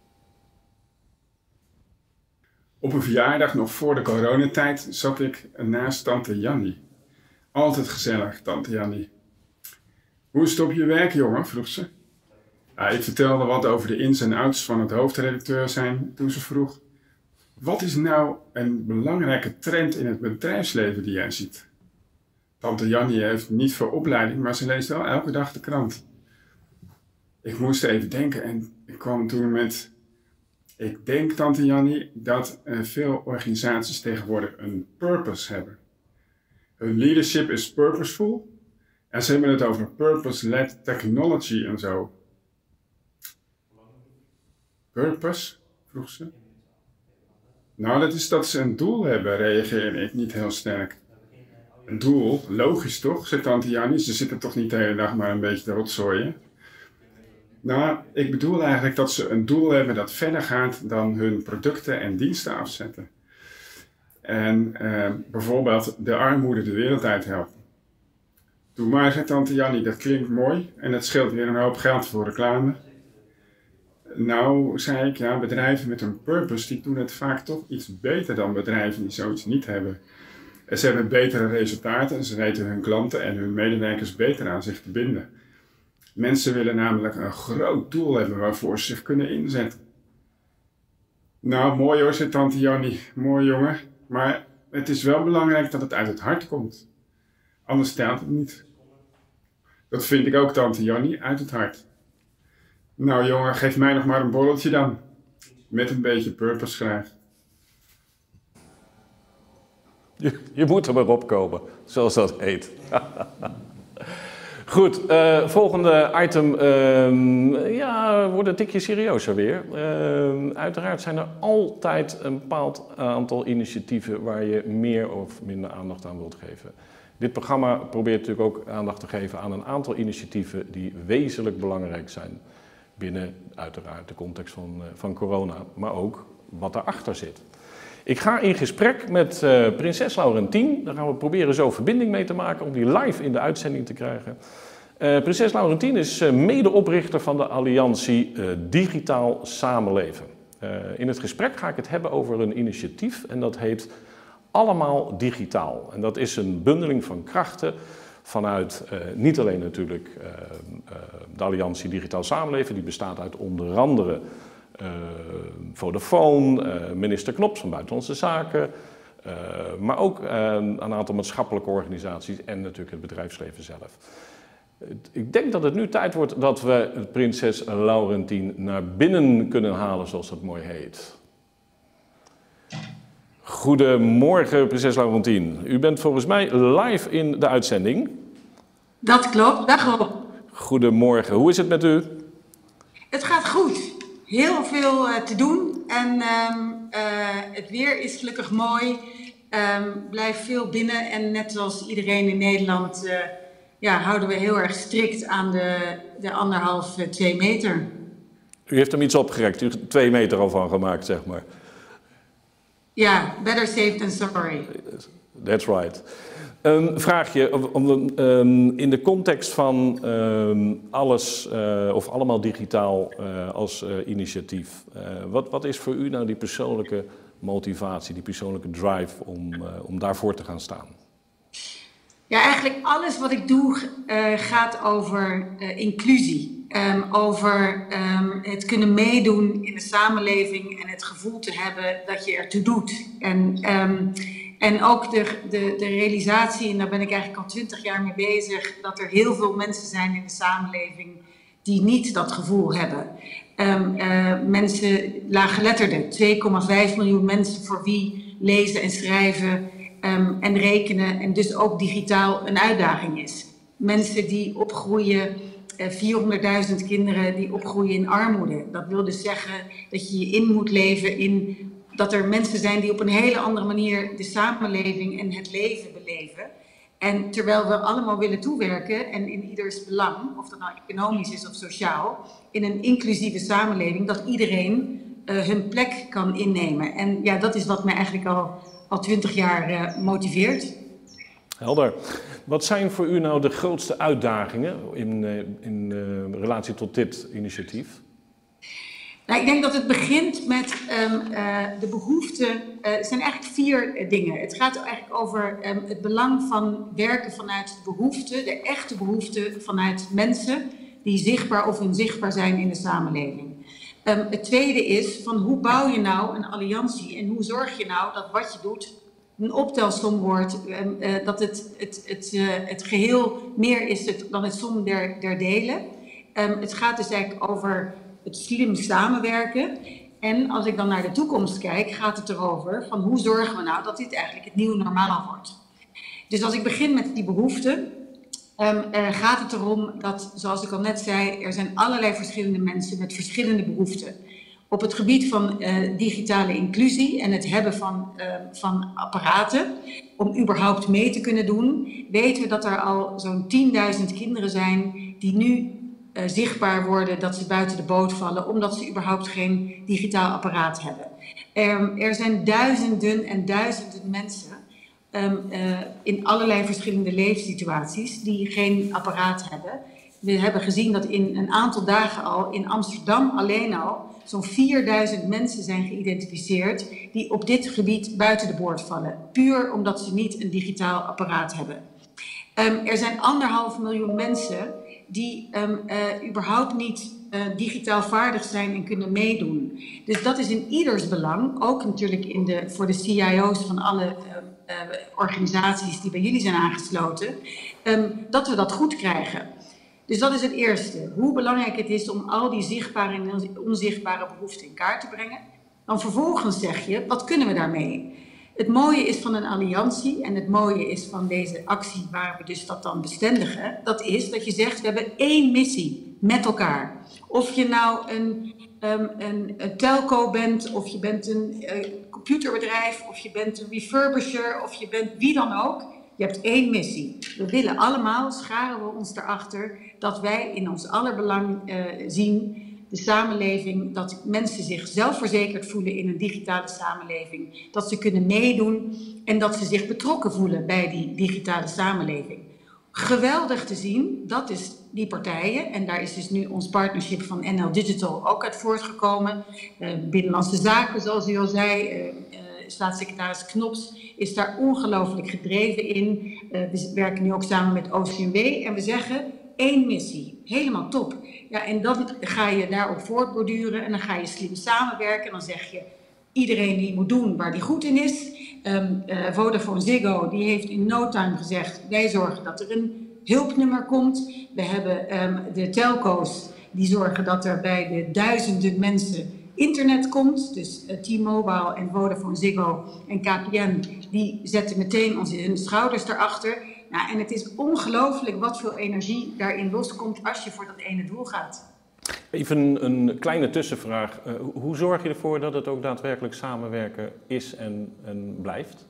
Op een verjaardag nog voor de coronatijd zat ik naast tante Jannie. Altijd gezellig, tante Jannie. Hoe is het op je werk, jongen? Vroeg ze. Ja, ik vertelde wat over de ins en outs van het hoofdredacteur zijn toen ze vroeg: wat is nou een belangrijke trend in het bedrijfsleven die jij ziet? Tante Jannie heeft niet veel opleiding, maar ze leest wel elke dag de krant. Ik moest even denken en ik kwam toen met: ik denk, tante Jannie, dat uh, veel organisaties tegenwoordig een purpose hebben. Hun leadership is purposeful en ze hebben het over purpose-led technology en zo. Purpose? Vroeg ze. Nou, dat is dat ze een doel hebben, reageerde ik niet heel sterk. Een doel? Logisch toch, zei tante Jannie. Ze zitten toch niet de hele dag maar een beetje te rotzooien. Nou, ik bedoel eigenlijk dat ze een doel hebben dat verder gaat dan hun producten en diensten afzetten. En uh, bijvoorbeeld de armoede de wereld uit helpen. Doe maar, zei tante Jannie, dat klinkt mooi en het scheelt weer een hoop geld voor reclame. Nou, zei ik, ja, bedrijven met een purpose, die doen het vaak toch iets beter dan bedrijven die zoiets niet hebben. En ze hebben betere resultaten en ze weten hun klanten en hun medewerkers beter aan zich te binden. Mensen willen namelijk een groot doel hebben waarvoor ze zich kunnen inzetten. Nou, mooi hoor, zei tante Jannie, mooi jongen, maar het is wel belangrijk dat het uit het hart komt. Anders telt het niet. Dat vind ik ook, tante Jannie, uit het hart. Nou jongen, geef mij nog maar een borreltje dan. Met een beetje purpose graag. Je, je moet er maar opkomen, zoals dat heet. Goed, uh, volgende item. Uh, ja, wordt een tikje serieuzer weer. Uh, uiteraard zijn er altijd een bepaald aantal initiatieven waar je meer of minder aandacht aan wilt geven. Dit programma probeert natuurlijk ook aandacht te geven aan een aantal initiatieven die wezenlijk belangrijk zijn. Binnen uiteraard de context van, uh, van corona, maar ook wat daarachter zit. Ik ga in gesprek met uh, prinses Laurentien. Daar gaan we proberen zo verbinding mee te maken om die live in de uitzending te krijgen. Uh, prinses Laurentien is uh, medeoprichter van de alliantie uh, Digitaal Samenleven. Uh, in het gesprek ga ik het hebben over een initiatief en dat heet Allemaal Digitaal. En dat is een bundeling van krachten vanuit uh, niet alleen natuurlijk uh, uh, de alliantie Digitaal Samenleven, die bestaat uit onder andere uh, Vodafone, uh, minister Knops van Buitenlandse Zaken, uh, maar ook uh, een aantal maatschappelijke organisaties en natuurlijk het bedrijfsleven zelf. Ik denk dat het nu tijd wordt dat we prinses Laurentien naar binnen kunnen halen, zoals dat mooi heet. Goedemorgen, prinses Laurentien. U bent volgens mij live in de uitzending. Dat klopt, dag Rob. Goedemorgen, hoe is het met u? Het gaat goed. Heel veel uh, te doen en um, uh, het weer is gelukkig mooi. Um, blijf veel binnen en net zoals iedereen in Nederland uh, ja, houden we heel erg strikt aan de, de anderhalf, uh, twee meter. U heeft hem iets opgerekt, u heeft er twee meter al van gemaakt, zeg maar. Ja, better safe than sorry. That's right. Een vraagje, um, in de context van um, alles uh, of allemaal digitaal uh, als uh, initiatief. Uh, wat, wat is voor u nou die persoonlijke motivatie, die persoonlijke drive om, uh, om daarvoor te gaan staan? Ja, eigenlijk alles wat ik doe uh, gaat over uh, inclusie. Um, over um, het kunnen meedoen in de samenleving en het gevoel te hebben dat je ertoe doet. En, um, en ook de, de, de realisatie, en daar ben ik eigenlijk al twintig jaar mee bezig, dat er heel veel mensen zijn in de samenleving die niet dat gevoel hebben. Um, uh, mensen, laaggeletterden, twee komma vijf miljoen mensen voor wie lezen en schrijven um, en rekenen en dus ook digitaal een uitdaging is. Mensen die opgroeien, uh, vierhonderdduizend kinderen die opgroeien in armoede. Dat wil dus zeggen dat je je in moet leven in dat er mensen zijn die op een hele andere manier de samenleving en het leven beleven. En terwijl we allemaal willen toewerken en in ieders belang, of dat nou economisch is of sociaal, in een inclusieve samenleving, dat iedereen uh, hun plek kan innemen. En ja, dat is wat mij eigenlijk al al twintig jaar uh, motiveert. Helder. Wat zijn voor u nou de grootste uitdagingen in, uh, in uh, relatie tot dit initiatief? Nou, ik denk dat het begint met um, uh, de behoefte. Uh, het zijn eigenlijk vier uh, dingen. Het gaat eigenlijk over um, het belang van werken vanuit de behoefte, de echte behoefte vanuit mensen die zichtbaar of onzichtbaar zijn in de samenleving. Um, het tweede is van hoe bouw je nou een alliantie en hoe zorg je nou dat wat je doet een optelsom wordt, um, uh, dat het, het, het, uh, het geheel meer is het, dan het som der, der delen. Um, het gaat dus eigenlijk over het slim samenwerken. En als ik dan naar de toekomst kijk, gaat het erover van hoe zorgen we nou dat dit eigenlijk het nieuwe normaal wordt. Dus als ik begin met die behoeften, um, uh, gaat het erom dat, zoals ik al net zei, er zijn allerlei verschillende mensen met verschillende behoeften. Op het gebied van uh, digitale inclusie en het hebben van, uh, van apparaten om überhaupt mee te kunnen doen, weten we dat er al zo'n tienduizend kinderen zijn die nu Uh, zichtbaar worden dat ze buiten de boot vallen omdat ze überhaupt geen digitaal apparaat hebben. Um, er zijn duizenden en duizenden mensen um, uh, in allerlei verschillende leefsituaties die geen apparaat hebben. We hebben gezien dat in een aantal dagen al in Amsterdam alleen al zo'n vierduizend mensen zijn geïdentificeerd die op dit gebied buiten de boord vallen. Puur omdat ze niet een digitaal apparaat hebben. Um, er zijn anderhalf miljoen mensen die um, uh, überhaupt niet uh, digitaal vaardig zijn en kunnen meedoen. Dus dat is in ieders belang, ook natuurlijk in de, voor de C I O's van alle uh, uh, organisaties die bij jullie zijn aangesloten, um, dat we dat goed krijgen. Dus dat is het eerste. Hoe belangrijk het is om al die zichtbare en onzichtbare behoeften in kaart te brengen. Dan vervolgens zeg je, wat kunnen we daarmee? Het mooie is van een alliantie en het mooie is van deze actie waar we dus dat dan bestendigen, dat is dat je zegt we hebben één missie met elkaar. Of je nou een, um, een, een telco bent, of je bent een uh, computerbedrijf, of je bent een refurbisher, of je bent wie dan ook. Je hebt één missie. We willen allemaal, scharen we ons erachter, dat wij in ons allerbelang uh, zien de samenleving, dat mensen zich zelfverzekerd voelen in een digitale samenleving. Dat ze kunnen meedoen en dat ze zich betrokken voelen bij die digitale samenleving. Geweldig te zien, dat is die partijen. En daar is dus nu ons partnership van N L Digital ook uit voortgekomen. Uh, Binnenlandse Zaken, zoals u al zei, uh, uh, staatssecretaris Knops is daar ongelooflijk gedreven in. Uh, we werken nu ook samen met O C M W en we zeggen één missie. Helemaal top. Ja, en dan ga je daarop voortborduren en dan ga je slim samenwerken. En dan zeg je, iedereen die moet doen waar die goed in is. Um, uh, Vodafone Ziggo die heeft in no time gezegd, wij zorgen dat er een hulpnummer komt. We hebben um, de telco's die zorgen dat er bij de duizenden mensen internet komt. Dus uh, T-Mobile en Vodafone Ziggo en K P N die zetten meteen onze, hun schouders erachter. Nou, en het is ongelooflijk wat veel energie daarin loskomt als je voor dat ene doel gaat. Even een kleine tussenvraag. Uh, hoe zorg je ervoor dat het ook daadwerkelijk samenwerken is en, en blijft?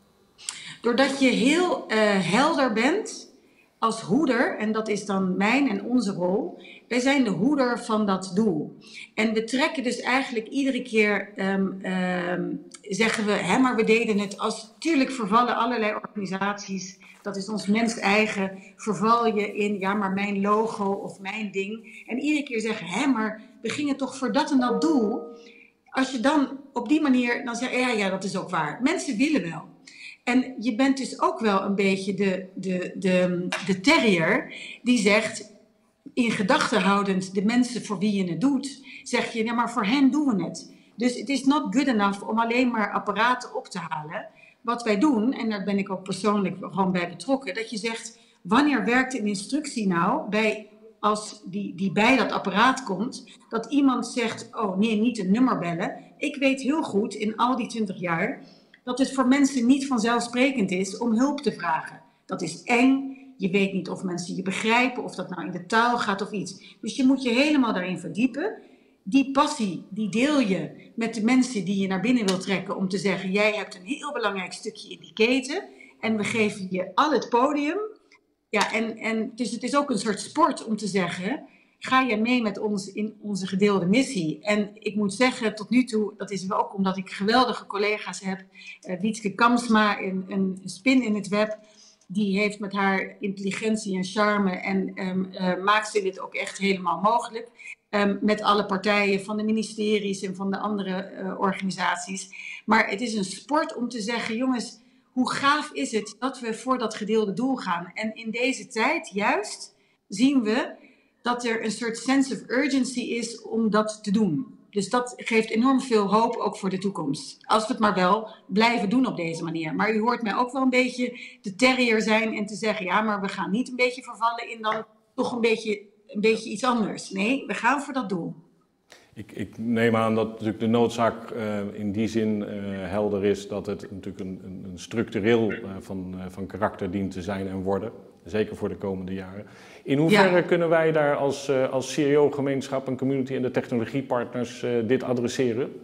Doordat je heel uh, helder bent als hoeder, en dat is dan mijn en onze rol. Wij zijn de hoeder van dat doel. En we trekken dus eigenlijk iedere keer, um, um, zeggen we, hè, maar we deden het als, tuurlijk vervallen allerlei organisaties. Dat is ons mens eigen, verval je in, ja maar mijn logo of mijn ding. En iedere keer zeggen, hé maar we gingen toch voor dat en dat doel. Als je dan op die manier dan zeggen, ja, ja, dat is ook waar. Mensen willen wel. En je bent dus ook wel een beetje de, de, de, de terrier die zegt, in gedachten houdend de mensen voor wie je het doet, zeg je, ja, maar voor hen doen we het. Dus het is not good enough om alleen maar apparaten op te halen. Wat wij doen, en daar ben ik ook persoonlijk gewoon bij betrokken, dat je zegt, wanneer werkt een instructie nou bij, als die, die bij dat apparaat komt, dat iemand zegt, oh nee, niet een nummer bellen. Ik weet heel goed in al die twintig jaar dat het voor mensen niet vanzelfsprekend is om hulp te vragen. Dat is eng, je weet niet of mensen je begrijpen, of dat nou in de taal gaat of iets. Dus je moet je helemaal daarin verdiepen. Die passie, die deel je met de mensen die je naar binnen wil trekken om te zeggen, jij hebt een heel belangrijk stukje in die keten en we geven je al het podium. Ja, en, en dus het is ook een soort sport om te zeggen, ga je mee met ons in onze gedeelde missie? En ik moet zeggen, tot nu toe, dat is ook omdat ik geweldige collega's heb. Uh, Wietske Kamsma, een, een spin in het web, die heeft met haar intelligentie en charme en um, uh, maakt ze dit ook echt helemaal mogelijk. Um, met alle partijen van de ministeries en van de andere uh, organisaties. Maar het is een sport om te zeggen, jongens, hoe gaaf is het dat we voor dat gedeelde doel gaan? En in deze tijd juist zien we dat er een soort sense of urgency is om dat te doen. Dus dat geeft enorm veel hoop ook voor de toekomst. Als we het maar wel blijven doen op deze manier. Maar u hoort mij ook wel een beetje de terrier zijn en te zeggen, ja, maar we gaan niet een beetje vervallen in dan toch een beetje, een beetje iets anders. Nee, we gaan voor dat doel. Ik, ik neem aan dat natuurlijk de noodzaak uh, in die zin uh, helder is dat het natuurlijk een, een, een structureel uh, van, uh, van karakter dient te zijn en worden. Zeker voor de komende jaren. In hoeverre ja. kunnen wij daar als, uh, als C E O-gemeenschap en community en de technologiepartners uh, dit adresseren?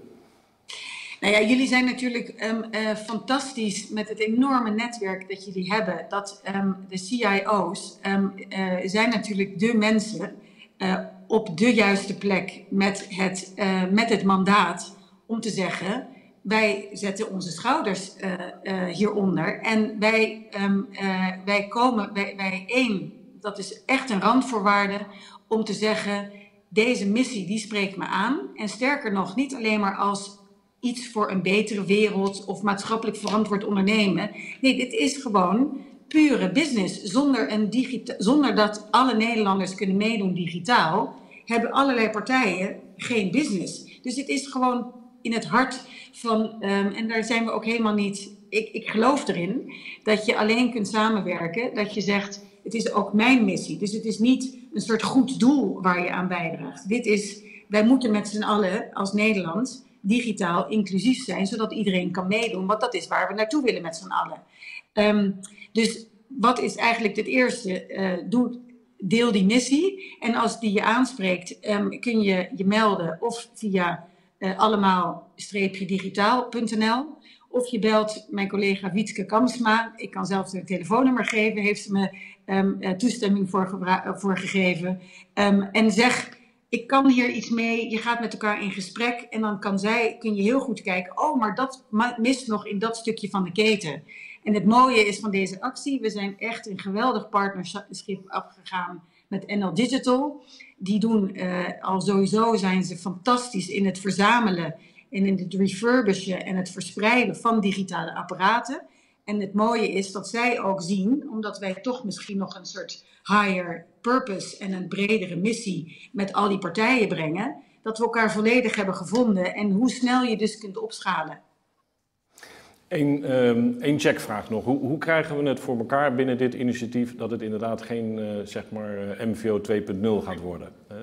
Nou ja, jullie zijn natuurlijk um, uh, fantastisch met het enorme netwerk dat jullie hebben. Dat um, de C I O's um, uh, zijn natuurlijk de mensen uh, op de juiste plek met het, uh, met het mandaat om te zeggen, wij zetten onze schouders uh, uh, hieronder en wij, um, uh, wij komen, wij, wij één, dat is echt een randvoorwaarde om te zeggen, deze missie die spreekt me aan. En sterker nog, niet alleen maar als iets voor een betere wereld of maatschappelijk verantwoord ondernemen. Nee, dit is gewoon pure business. Zonder, een digita- zonder dat alle Nederlanders kunnen meedoen digitaal, hebben allerlei partijen geen business. Dus het is gewoon in het hart van, um, en daar zijn we ook helemaal niet, ik, ik geloof erin, dat je alleen kunt samenwerken, dat je zegt, het is ook mijn missie. Dus het is niet een soort goed doel waar je aan bijdraagt. Dit is, wij moeten met z'n allen als Nederland digitaal inclusief zijn, zodat iedereen kan meedoen, want dat is waar we naartoe willen met z'n allen. Um, dus wat is eigenlijk het eerste? Uh, doe, deel die missie en als die je aanspreekt, um, kun je je melden of via uh, allemaal-digitaal punt n l of je belt mijn collega Wietske Kamsma. Ik kan zelfs een telefoonnummer geven, heeft ze me um, uh, toestemming voor, gebra- voor gegeven. Um, en zeg, ik kan hier iets mee, je gaat met elkaar in gesprek en dan kan zij, kun je heel goed kijken, oh, maar dat mist nog in dat stukje van de keten. En het mooie is van deze actie, we zijn echt een geweldig partnerschap afgegaan met N L Digital. Die doen uh, al sowieso, zijn ze fantastisch in het verzamelen en in het refurbishen en het verspreiden van digitale apparaten. En het mooie is dat zij ook zien, omdat wij toch misschien nog een soort higher purpose en een bredere missie met al die partijen brengen, dat we elkaar volledig hebben gevonden en hoe snel je dus kunt opschalen. Eén um, één checkvraag nog. Hoe, hoe krijgen we het voor elkaar binnen dit initiatief dat het inderdaad geen uh, zeg maar uh, M V O twee punt nul gaat worden? Uh.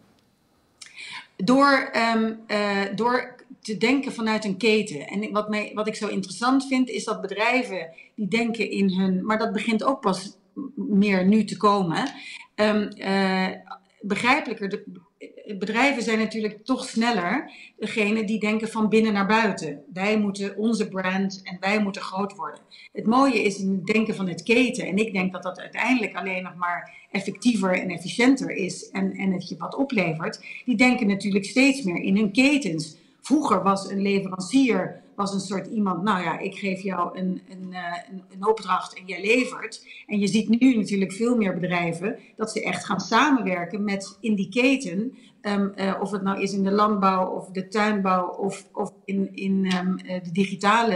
Door, um, uh, door te denken vanuit een keten. En wat, mij, wat ik zo interessant vind, is dat bedrijven die denken in hun, maar dat begint ook pas meer nu te komen. Um, uh, begrijpelijker, de, bedrijven zijn natuurlijk toch sneller degene die denken van binnen naar buiten. Wij moeten onze brand en wij moeten groot worden. Het mooie is in het denken van het keten. En ik denk dat dat uiteindelijk alleen nog maar effectiever en efficiënter is en, en het je wat oplevert. Die denken natuurlijk steeds meer in hun ketens. Vroeger was een leverancier was een soort iemand, nou ja, ik geef jou een, een, een, een opdracht en jij levert. En je ziet nu natuurlijk veel meer bedrijven dat ze echt gaan samenwerken met in die keten. Um, uh, of het nou is in de landbouw of de tuinbouw of, of in, in um, de digitale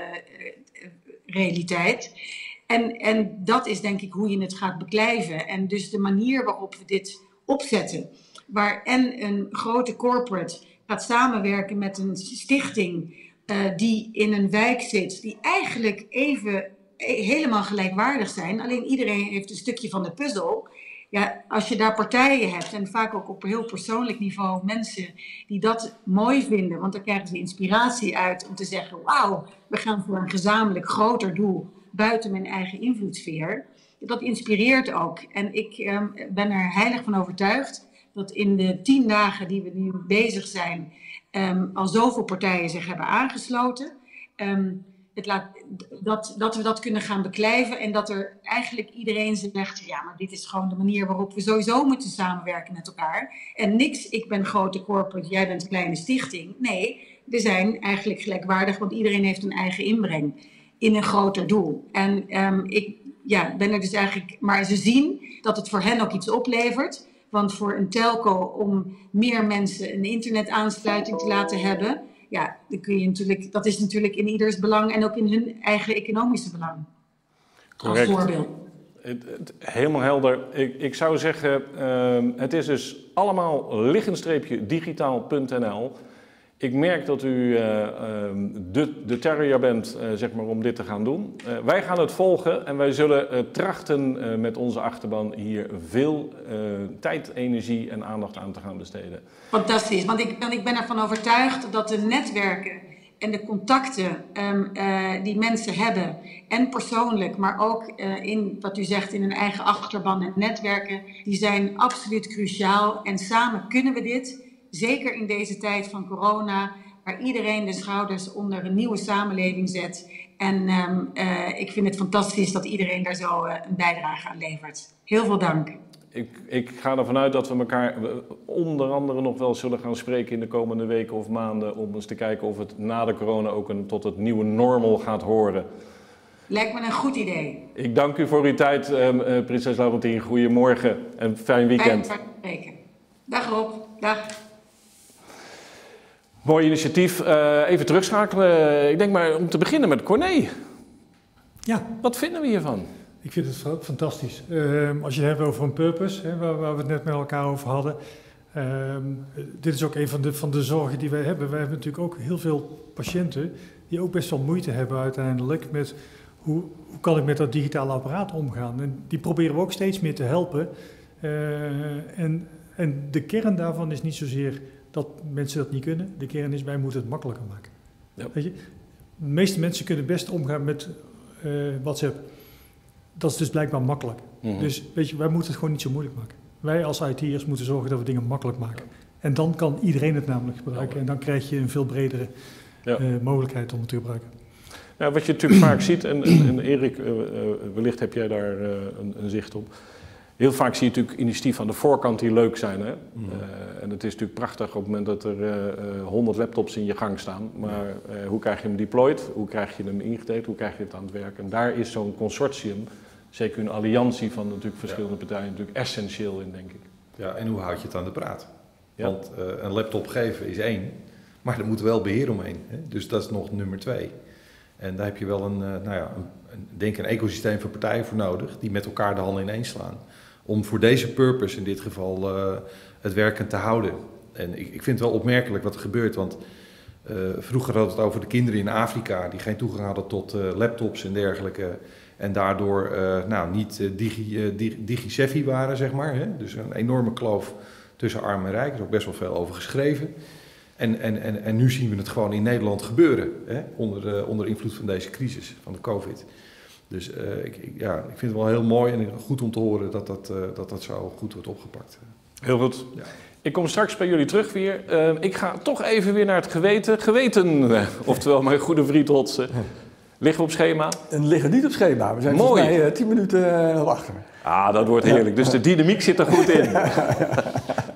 uh, realiteit. En, en dat is denk ik hoe je het gaat beklijven. En dus de manier waarop we dit opzetten, waar en een grote corporate gaat samenwerken met een stichting uh, die in een wijk zit, die eigenlijk even e- helemaal gelijkwaardig zijn. Alleen iedereen heeft een stukje van de puzzel. Ja, als je daar partijen hebt en vaak ook op een heel persoonlijk niveau mensen die dat mooi vinden, want dan krijgen ze inspiratie uit om te zeggen, wauw, we gaan voor een gezamenlijk groter doel buiten mijn eigen invloedssfeer. Dat inspireert ook. En ik uh, ben er heilig van overtuigd dat in de tien dagen die we nu bezig zijn, um, al zoveel partijen zich hebben aangesloten. Um, het laat, dat, dat we dat kunnen gaan beklijven en dat er eigenlijk iedereen zegt, ja, maar dit is gewoon de manier waarop we sowieso moeten samenwerken met elkaar. En niks, ik ben grote corporate, jij bent kleine stichting. Nee, we zijn eigenlijk gelijkwaardig, want iedereen heeft een eigen inbreng in een groter doel. En um, ik ja, ben er dus eigenlijk, maar ze zien dat het voor hen ook iets oplevert. Want voor een telco om meer mensen een internetaansluiting te laten hebben, ja, dan kun je natuurlijk, dat is natuurlijk in ieders belang en ook in hun eigen economische belang. Correct. Als voorbeeld. Het, het, helemaal helder. Ik, ik zou zeggen, uh, het is dus allemaal liggenstreepje digitaal punt n l. Ik merk dat u uh, uh, de, de terrier bent uh, zeg maar, om dit te gaan doen. Uh, wij gaan het volgen en wij zullen uh, trachten uh, met onze achterban hier veel uh, tijd, energie en aandacht aan te gaan besteden. Fantastisch, want ik, want ik ben ervan overtuigd dat de netwerken en de contacten um, uh, die mensen hebben, en persoonlijk, maar ook uh, in wat u zegt in hun eigen achterban en netwerken, die zijn absoluut cruciaal. En samen kunnen we dit. Zeker in deze tijd van corona, waar iedereen de schouders onder een nieuwe samenleving zet. En um, uh, ik vind het fantastisch dat iedereen daar zo uh, een bijdrage aan levert. Heel veel dank. Ik, ik ga ervan uit dat we elkaar onder andere nog wel zullen gaan spreken in de komende weken of maanden. Om eens te kijken of het na de corona ook een, tot het nieuwe normal gaat horen. Lijkt me een goed idee. Ik dank u voor uw tijd, uh, uh, prinses Laurentien. Goedemorgen en fijn weekend. Fijn spreken. Dag Rob. Dag. Mooi initiatief. Uh, even terugschakelen. Ik denk maar om te beginnen met Corné. Ja. Wat vinden we hiervan? Ik vind het fantastisch. Uh, als je het hebt over een purpose, hè, waar, waar we het net met elkaar over hadden. Uh, dit is ook een van de, van de zorgen die wij hebben. Wij hebben natuurlijk ook heel veel patiënten die ook best wel moeite hebben uiteindelijk met hoe, hoe kan ik met dat digitale apparaat omgaan. En die proberen we ook steeds meer te helpen. Uh, en, en de kern daarvan is niet zozeer dat mensen dat niet kunnen. De kern is, wij moeten het makkelijker maken. Ja. Weet je? De meeste mensen kunnen best omgaan met uh, WhatsApp. Dat is dus blijkbaar makkelijk. Mm-hmm. Dus weet je, wij moeten het gewoon niet zo moeilijk maken. Wij als I T'ers moeten zorgen dat we dingen makkelijk maken. En dan kan iedereen het namelijk gebruiken. En dan krijg je een veel bredere ja. uh, mogelijkheid om het te gebruiken. Ja, wat je natuurlijk vaak ziet, en, en, en Erik, uh, uh, wellicht heb jij daar uh, een, een zicht op. Heel vaak zie je natuurlijk initiatieven aan de voorkant die leuk zijn. Hè? Mm. Uh, en het is natuurlijk prachtig op het moment dat er honderd uh, uh, laptops in je gang staan. Maar uh, hoe krijg je hem deployed? Hoe krijg je hem ingetekend? Hoe krijg je het aan het werk? En daar is zo'n consortium, zeker een alliantie van natuurlijk verschillende ja. partijen, natuurlijk essentieel in, denk ik. Ja, en hoe houd je het aan de praat? Ja. Want uh, een laptop geven is één, maar er moet wel beheer omheen. Hè? Dus dat is nog nummer twee. En daar heb je wel een, uh, nou ja, een, een, denk een ecosysteem van partijen voor nodig, die met elkaar de handen ineen slaan. Om voor deze purpose in dit geval uh, het werken te houden. En ik, ik vind het wel opmerkelijk wat er gebeurt, want uh, vroeger hadden we het over de kinderen in Afrika die geen toegang hadden tot uh, laptops en dergelijke. En daardoor uh, nou, niet uh, digi, uh, digi-savvy waren, zeg maar. Hè? Dus een enorme kloof tussen arm en rijk. Er is ook best wel veel over geschreven. En, en, en, en nu zien we het gewoon in Nederland gebeuren, hè? Onder, uh, onder invloed van deze crisis, van de COVID. Dus uh, ik, ik, ja, ik vind het wel heel mooi en goed om te horen dat dat, uh, dat, dat zo goed wordt opgepakt. Heel goed. Ja. Ik kom straks bij jullie terug weer. Uh, ik ga toch even weer naar het geweten. Geweten, uh, oftewel mijn goede vriend Hotse. Liggen we op schema? En liggen niet op schema. We zijn volgens mij uh, tien minuten uh, nog achter. Ah, dat wordt heerlijk. Dus de dynamiek zit er goed in.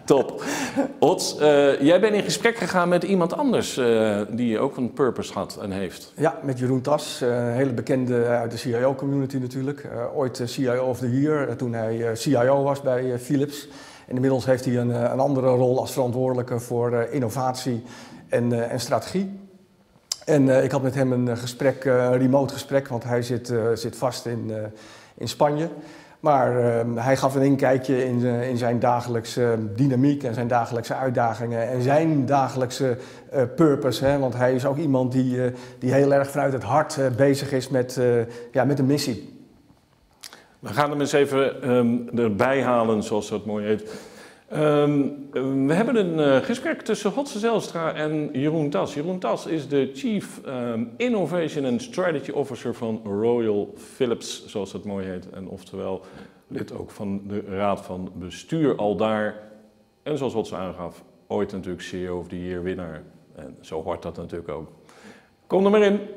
Top. Ots, uh, jij bent in gesprek gegaan met iemand anders uh, die ook een purpose had en heeft. Ja, met Jeroen Tas, een uh, hele bekende uit de C I O-community natuurlijk. Uh, ooit uh, C I O of the Year, uh, toen hij uh, C I O was bij uh, Philips. En inmiddels heeft hij een, uh, een andere rol als verantwoordelijke voor uh, innovatie en, uh, en strategie. En uh, ik had met hem een gesprek, uh, een remote gesprek, want hij zit, uh, zit vast in, uh, in Spanje. Maar uh, hij gaf een inkijkje in, uh, in zijn dagelijkse dynamiek en zijn dagelijkse uitdagingen en zijn dagelijkse uh, purpose. Hè? Want hij is ook iemand die, uh, die heel erg vanuit het hart uh, bezig is met, uh, ja, met een missie. We gaan hem eens even um, erbij halen, zoals dat mooi heet. Um, we hebben een uh, gesprek tussen Hotse Zijlstra en Jeroen Tas. Jeroen Tas is de Chief um, Innovation and Strategy Officer van Royal Philips, zoals het mooi heet. En oftewel lid ook van de Raad van Bestuur al daar. En zoals Hotse aangaf, ooit natuurlijk C E O of the Year winnaar. En zo hoort dat natuurlijk ook. Kom er maar in.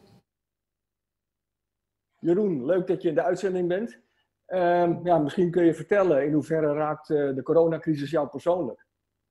Jeroen, leuk dat je in de uitzending bent. Uh, ja, misschien kun je vertellen in hoeverre raakt uh, de coronacrisis jou persoonlijk?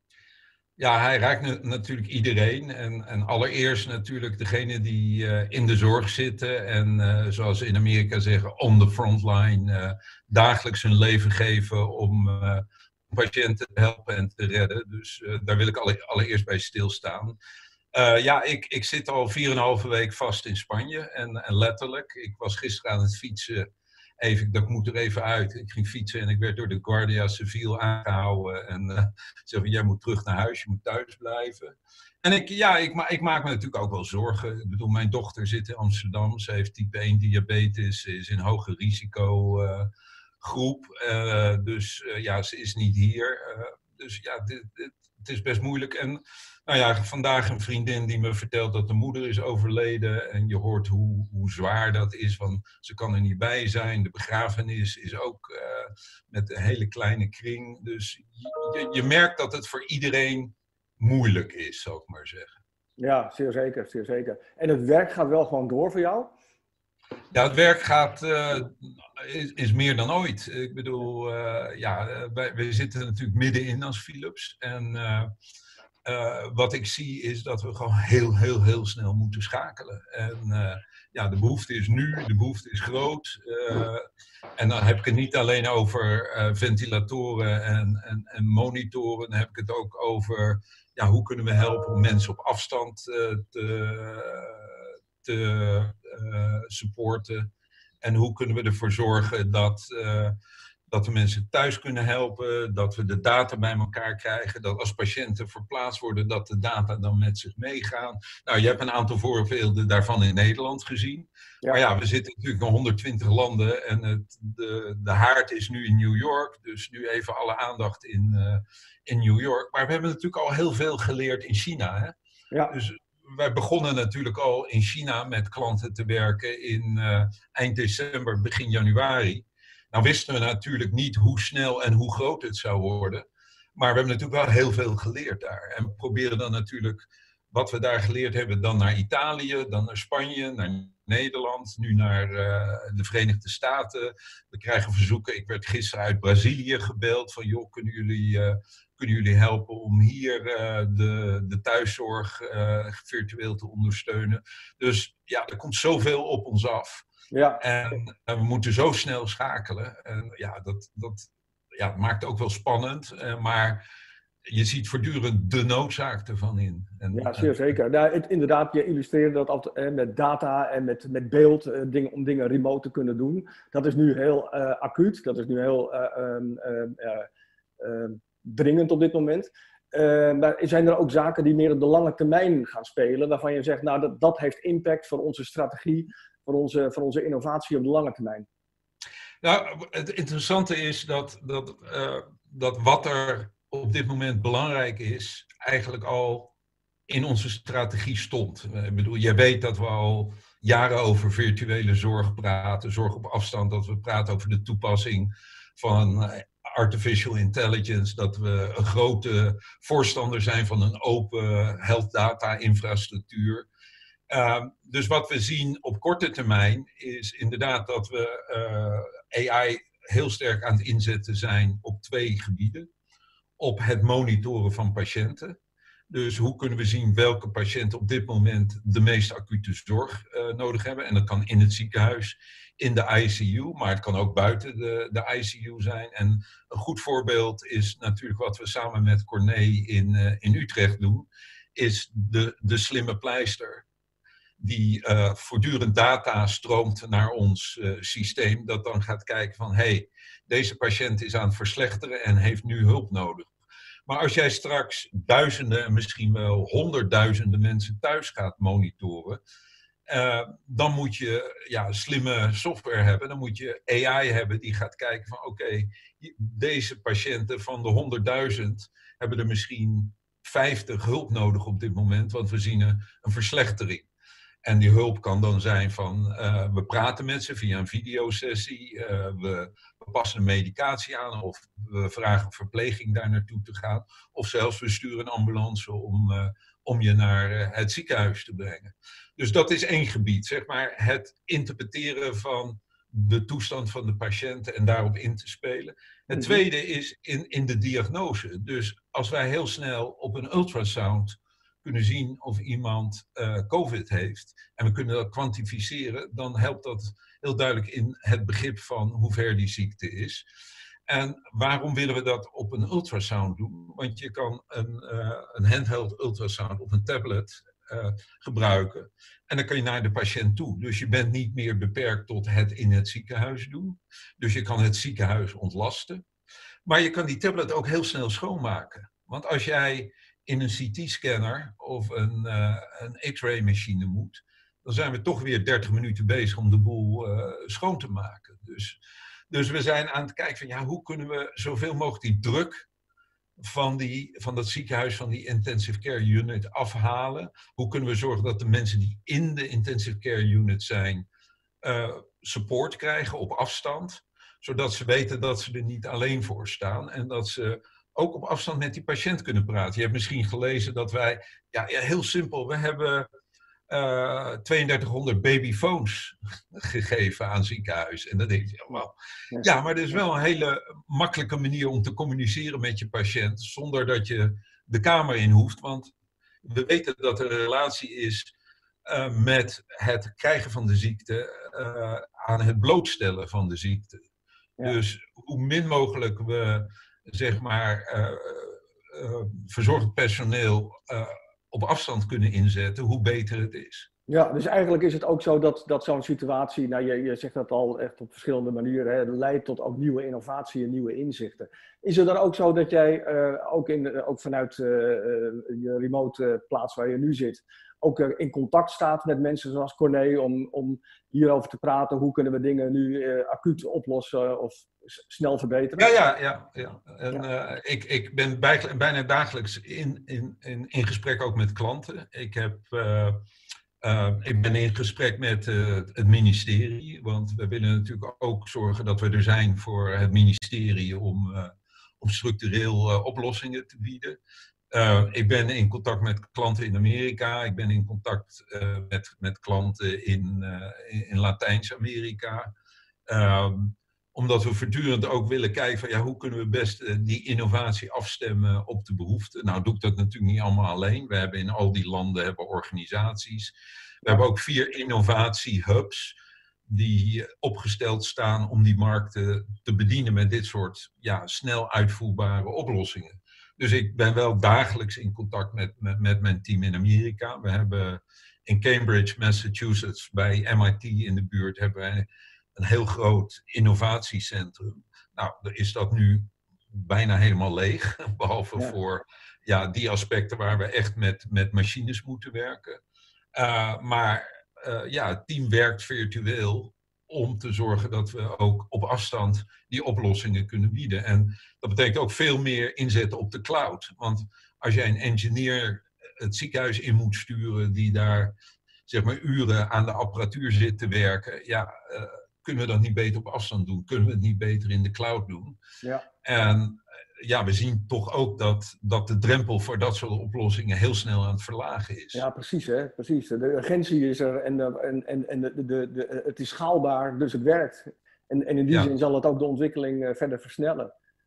Ja, hij raakt nu natuurlijk iedereen. En, en allereerst natuurlijk degene die uh, in de zorg zitten en uh, zoals ze in Amerika zeggen, on the front line, uh, dagelijks hun leven geven om uh, patiënten te helpen en te redden. Dus uh, daar wil ik alle, allereerst bij stilstaan. Uh, ja, ik, ik zit al vier en een halve week vast in Spanje en, en letterlijk, ik was gisteren aan het fietsen. Even, ik dacht, ik moet er even uit. Ik ging fietsen en ik werd door de Guardia Civil aangehouden. En uh, zei van, jij moet terug naar huis, je moet thuis blijven. En ik, ja, ik, ik maak me natuurlijk ook wel zorgen. Ik bedoel, mijn dochter zit in Amsterdam. Ze heeft type één diabetes. Ze is in hoge risico uh, groep. Uh, dus uh, ja, ze is niet hier. Uh, dus ja, dit, dit, het is best moeilijk. En nou ja, vandaag een vriendin die me vertelt dat de moeder is overleden. En je hoort hoe, hoe zwaar dat is, want ze kan er niet bij zijn. De begrafenis is ook uh, met een hele kleine kring. Dus je, je merkt dat het voor iedereen moeilijk is, zou ik maar zeggen. Ja, zeer zeker, zeer zeker. En het werk gaat wel gewoon door voor jou? Ja, het werk gaat, uh, is, is meer dan ooit. Ik bedoel, uh, ja, wij, wij zitten natuurlijk middenin als Philips. En uh, uh, wat ik zie is dat we gewoon heel, heel, heel snel moeten schakelen. En uh, ja, de behoefte is nu, de behoefte is groot. Uh, en dan heb ik het niet alleen over uh, ventilatoren en, en, en monitoren. Dan heb ik het ook over, ja, hoe kunnen we helpen om mensen op afstand uh, te... te uh, supporten. En hoe kunnen we ervoor zorgen dat, uh, dat we mensen thuis kunnen helpen, dat we de data bij elkaar krijgen, dat als patiënten verplaatst worden, dat de data dan met zich meegaan. Nou, je hebt een aantal voorbeelden daarvan in Nederland gezien. Ja. Maar ja, we zitten natuurlijk in honderdtwintig landen en het, de, de haard is nu in New York, dus nu even alle aandacht in, uh, in New York. Maar we hebben natuurlijk al heel veel geleerd in China, hè? Ja. Dus wij begonnen natuurlijk al in China met klanten te werken in uh, eind december, begin januari. Nou wisten we natuurlijk niet hoe snel en hoe groot het zou worden. Maar we hebben natuurlijk wel heel veel geleerd daar. En we proberen dan natuurlijk wat we daar geleerd hebben dan naar Italië, dan naar Spanje, naar Nederland, nu naar uh, de Verenigde Staten. We krijgen verzoeken. Ik werd gisteren uit Brazilië gebeld van joh, kunnen jullie... Uh, Kunnen jullie helpen om hier uh, de, de thuiszorg uh, virtueel te ondersteunen? Dus ja, er komt zoveel op ons af. Ja. En, en we moeten zo snel schakelen. En ja, dat, dat ja, maakt ook wel spannend. Uh, maar je ziet voortdurend de noodzaak ervan in. En, ja, zeer zeker. Nou, het, inderdaad, je illustreert dat altijd, eh, met data en met, met beeld eh, dingen, om dingen remote te kunnen doen. Dat is nu heel uh, acuut. Dat is nu heel... Uh, um, uh, uh, uh, dringend op dit moment. Uh, maar zijn er ook zaken die meer op de lange termijn gaan spelen, waarvan je zegt, nou, dat, dat heeft impact voor onze strategie, voor onze, voor onze innovatie op de lange termijn? Nou, het interessante is dat, dat, uh, dat wat er op dit moment belangrijk is, eigenlijk al in onze strategie stond. Ik bedoel, jij weet dat we al jaren over virtuele zorg praten, zorg op afstand, dat we praten over de toepassing van uh, artificial intelligence, dat we een grote voorstander zijn van een open health data infrastructuur. Uh, dus wat we zien op korte termijn is inderdaad dat we uh, A I heel sterk aan het inzetten zijn op twee gebieden. op het monitoren van patiënten. Dus hoe kunnen we zien welke patiënten op dit moment de meest acute zorg uh, nodig hebben. En dat kan in het ziekenhuis, in de I C U, maar het kan ook buiten de, de I C U zijn. En een goed voorbeeld is natuurlijk wat we samen met Corné in, uh, in Utrecht doen, is de, de slimme pleister. Die uh, voortdurend data stroomt naar ons uh, systeem, dat dan gaat kijken van, hé, hey, deze patiënt is aan het verslechteren en heeft nu hulp nodig. Maar als jij straks duizenden en misschien wel honderdduizenden mensen thuis gaat monitoren, uh, dan moet je ja, slimme software hebben. Dan moet je A I hebben die gaat kijken van oké, okay, deze patiënten van de honderdduizend hebben er misschien vijftig hulp nodig op dit moment, want we zien een, een verslechtering. En die hulp kan dan zijn van, uh, we praten met ze via een videosessie, uh, we, we passen een medicatie aan of we vragen verpleging daar naartoe te gaan. Of zelfs we sturen een ambulance om, uh, om je naar uh, het ziekenhuis te brengen. Dus dat is één gebied, zeg maar, het interpreteren van de toestand van de patiënt en daarop in te spelen. Het tweede is in, in de diagnose. Dus als wij heel snel op een ultrasound kunnen zien of iemand uh, COVID heeft en we kunnen dat kwantificeren, dan helpt dat heel duidelijk in het begrip van hoe ver die ziekte is. En waarom willen we dat op een ultrasound doen? Want je kan een, uh, een handheld ultrasound op een tablet uh, gebruiken en dan kan je naar de patiënt toe. Dus je bent niet meer beperkt tot het in het ziekenhuis doen. Dus je kan het ziekenhuis ontlasten. Maar je kan die tablet ook heel snel schoonmaken. Want als jij in een C T-scanner of een, uh, een X-ray machine moet, dan zijn we toch weer dertig minuten bezig om de boel uh, schoon te maken. Dus, dus we zijn aan het kijken van ja, hoe kunnen we zoveel mogelijk die druk van, die, van dat ziekenhuis, van die intensive care unit afhalen. Hoe kunnen we zorgen dat de mensen die in de intensive care unit zijn, uh, support krijgen op afstand, zodat ze weten dat ze er niet alleen voor staan en dat ze ook op afstand met die patiënt kunnen praten. Je hebt misschien gelezen dat wij, ja, ja heel simpel, we hebben uh, tweeëndertighonderd babyphones gegeven aan ziekenhuizen. En dan denk je, well, ja, maar dat is wel een hele makkelijke manier om te communiceren met je patiënt, zonder dat je de kamer in hoeft. Want we weten dat er een relatie is uh, met het krijgen van de ziekte uh, aan het blootstellen van de ziekte. Ja. Dus hoe min mogelijk we zeg maar, uh, uh, verzorgend personeel uh, op afstand kunnen inzetten, hoe beter het is. Ja, dus eigenlijk is het ook zo dat, dat zo'n situatie, nou je, je zegt dat al echt op verschillende manieren, hè, leidt tot ook nieuwe innovatie en nieuwe inzichten. Is het dan ook zo dat jij uh, ook, in, ook vanuit uh, uh, je remote uh, plaats waar je nu zit, ook uh, in contact staat met mensen zoals Corné om, om hierover te praten? Hoe kunnen we dingen nu uh, acuut oplossen of s- snel verbeteren? Ja, ja, ja. ja. En, ja. Uh, ik, ik ben bij, bijna dagelijks in, in, in, in gesprek ook met klanten. Ik, heb, uh, uh, ik ben in gesprek met uh, het ministerie, want we willen natuurlijk ook zorgen dat we er zijn voor het ministerie om, uh, om structureel uh, oplossingen te bieden. Uh, ik ben in contact met klanten in Amerika, ik ben in contact uh, met, met klanten in, uh, in, in Latijns-Amerika. Um, omdat we voortdurend ook willen kijken van ja, hoe kunnen we best uh, die innovatie afstemmen op de behoeften. Nou doe ik dat natuurlijk niet allemaal alleen. We hebben in al die landen hebben organisaties. We hebben ook vier innovatiehubs die opgesteld staan om die markten te bedienen met dit soort ja, snel uitvoerbare oplossingen. Dus ik ben wel dagelijks in contact met, met, met mijn team in Amerika. We hebben in Cambridge, Massachusetts, bij M I T in de buurt, hebben wij een heel groot innovatiecentrum. Nou, er is dat nu bijna helemaal leeg, behalve ja. voor ja, die aspecten waar we echt met, met machines moeten werken. Uh, maar uh, ja, het team werkt virtueel om te zorgen dat we ook op afstand die oplossingen kunnen bieden. En dat betekent ook veel meer inzetten op de cloud. Want als jij een engineer het ziekenhuis in moet sturen die daar zeg maar uren aan de apparatuur zit te werken, ja, uh, kunnen we dat niet beter op afstand doen? Kunnen we het niet beter in de cloud doen? Ja. En ja, we zien toch ook dat, dat de drempel voor dat soort oplossingen heel snel aan het verlagen is. Ja, precies. Hè? precies. De urgentie is er en, en, en, en de, de, de, het is schaalbaar, dus het werkt. En, en in die ja. zin zal het ook de ontwikkeling uh, verder versnellen.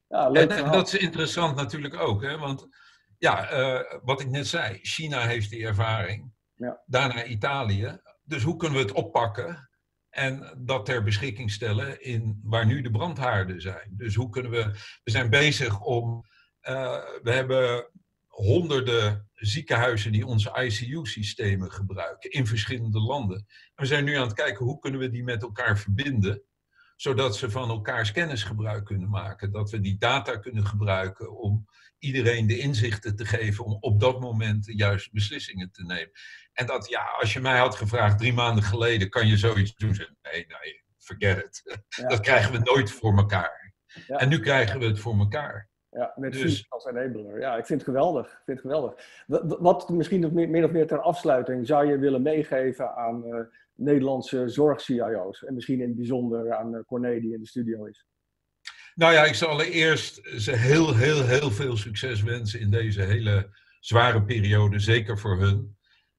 Ja, leuk en, en dat is interessant natuurlijk ook, hè? Want ja, uh, wat ik net zei, China heeft die ervaring, ja. daarna Italië. Dus hoe kunnen we het oppakken en dat ter beschikking stellen in waar nu de brandhaarden zijn? Dus hoe kunnen we, we zijn bezig om, uh, we hebben honderden ziekenhuizen die onze I C U-systemen gebruiken in verschillende landen. En we zijn nu aan het kijken hoe kunnen we die met elkaar verbinden, zodat ze van elkaars kennis gebruik kunnen maken. Dat we die data kunnen gebruiken om iedereen de inzichten te geven om op dat moment de juiste beslissingen te nemen. En dat, ja, als je mij had gevraagd drie maanden geleden, kan je zoiets doen? Nee, nee, forget it. Ja. Dat krijgen we nooit voor elkaar. Ja. En nu krijgen we het voor elkaar. Ja, met dus, Philips als enabler. Ja, ik vind het geweldig. Ik vind het geweldig. Wat, wat misschien min of meer ter afsluiting zou je willen meegeven aan uh, Nederlandse zorg-C I O's? En misschien in het bijzonder aan uh, Corné die in de studio is. Nou ja, ik zal allereerst ze heel, heel, heel veel succes wensen in deze hele zware periode. Zeker voor hun.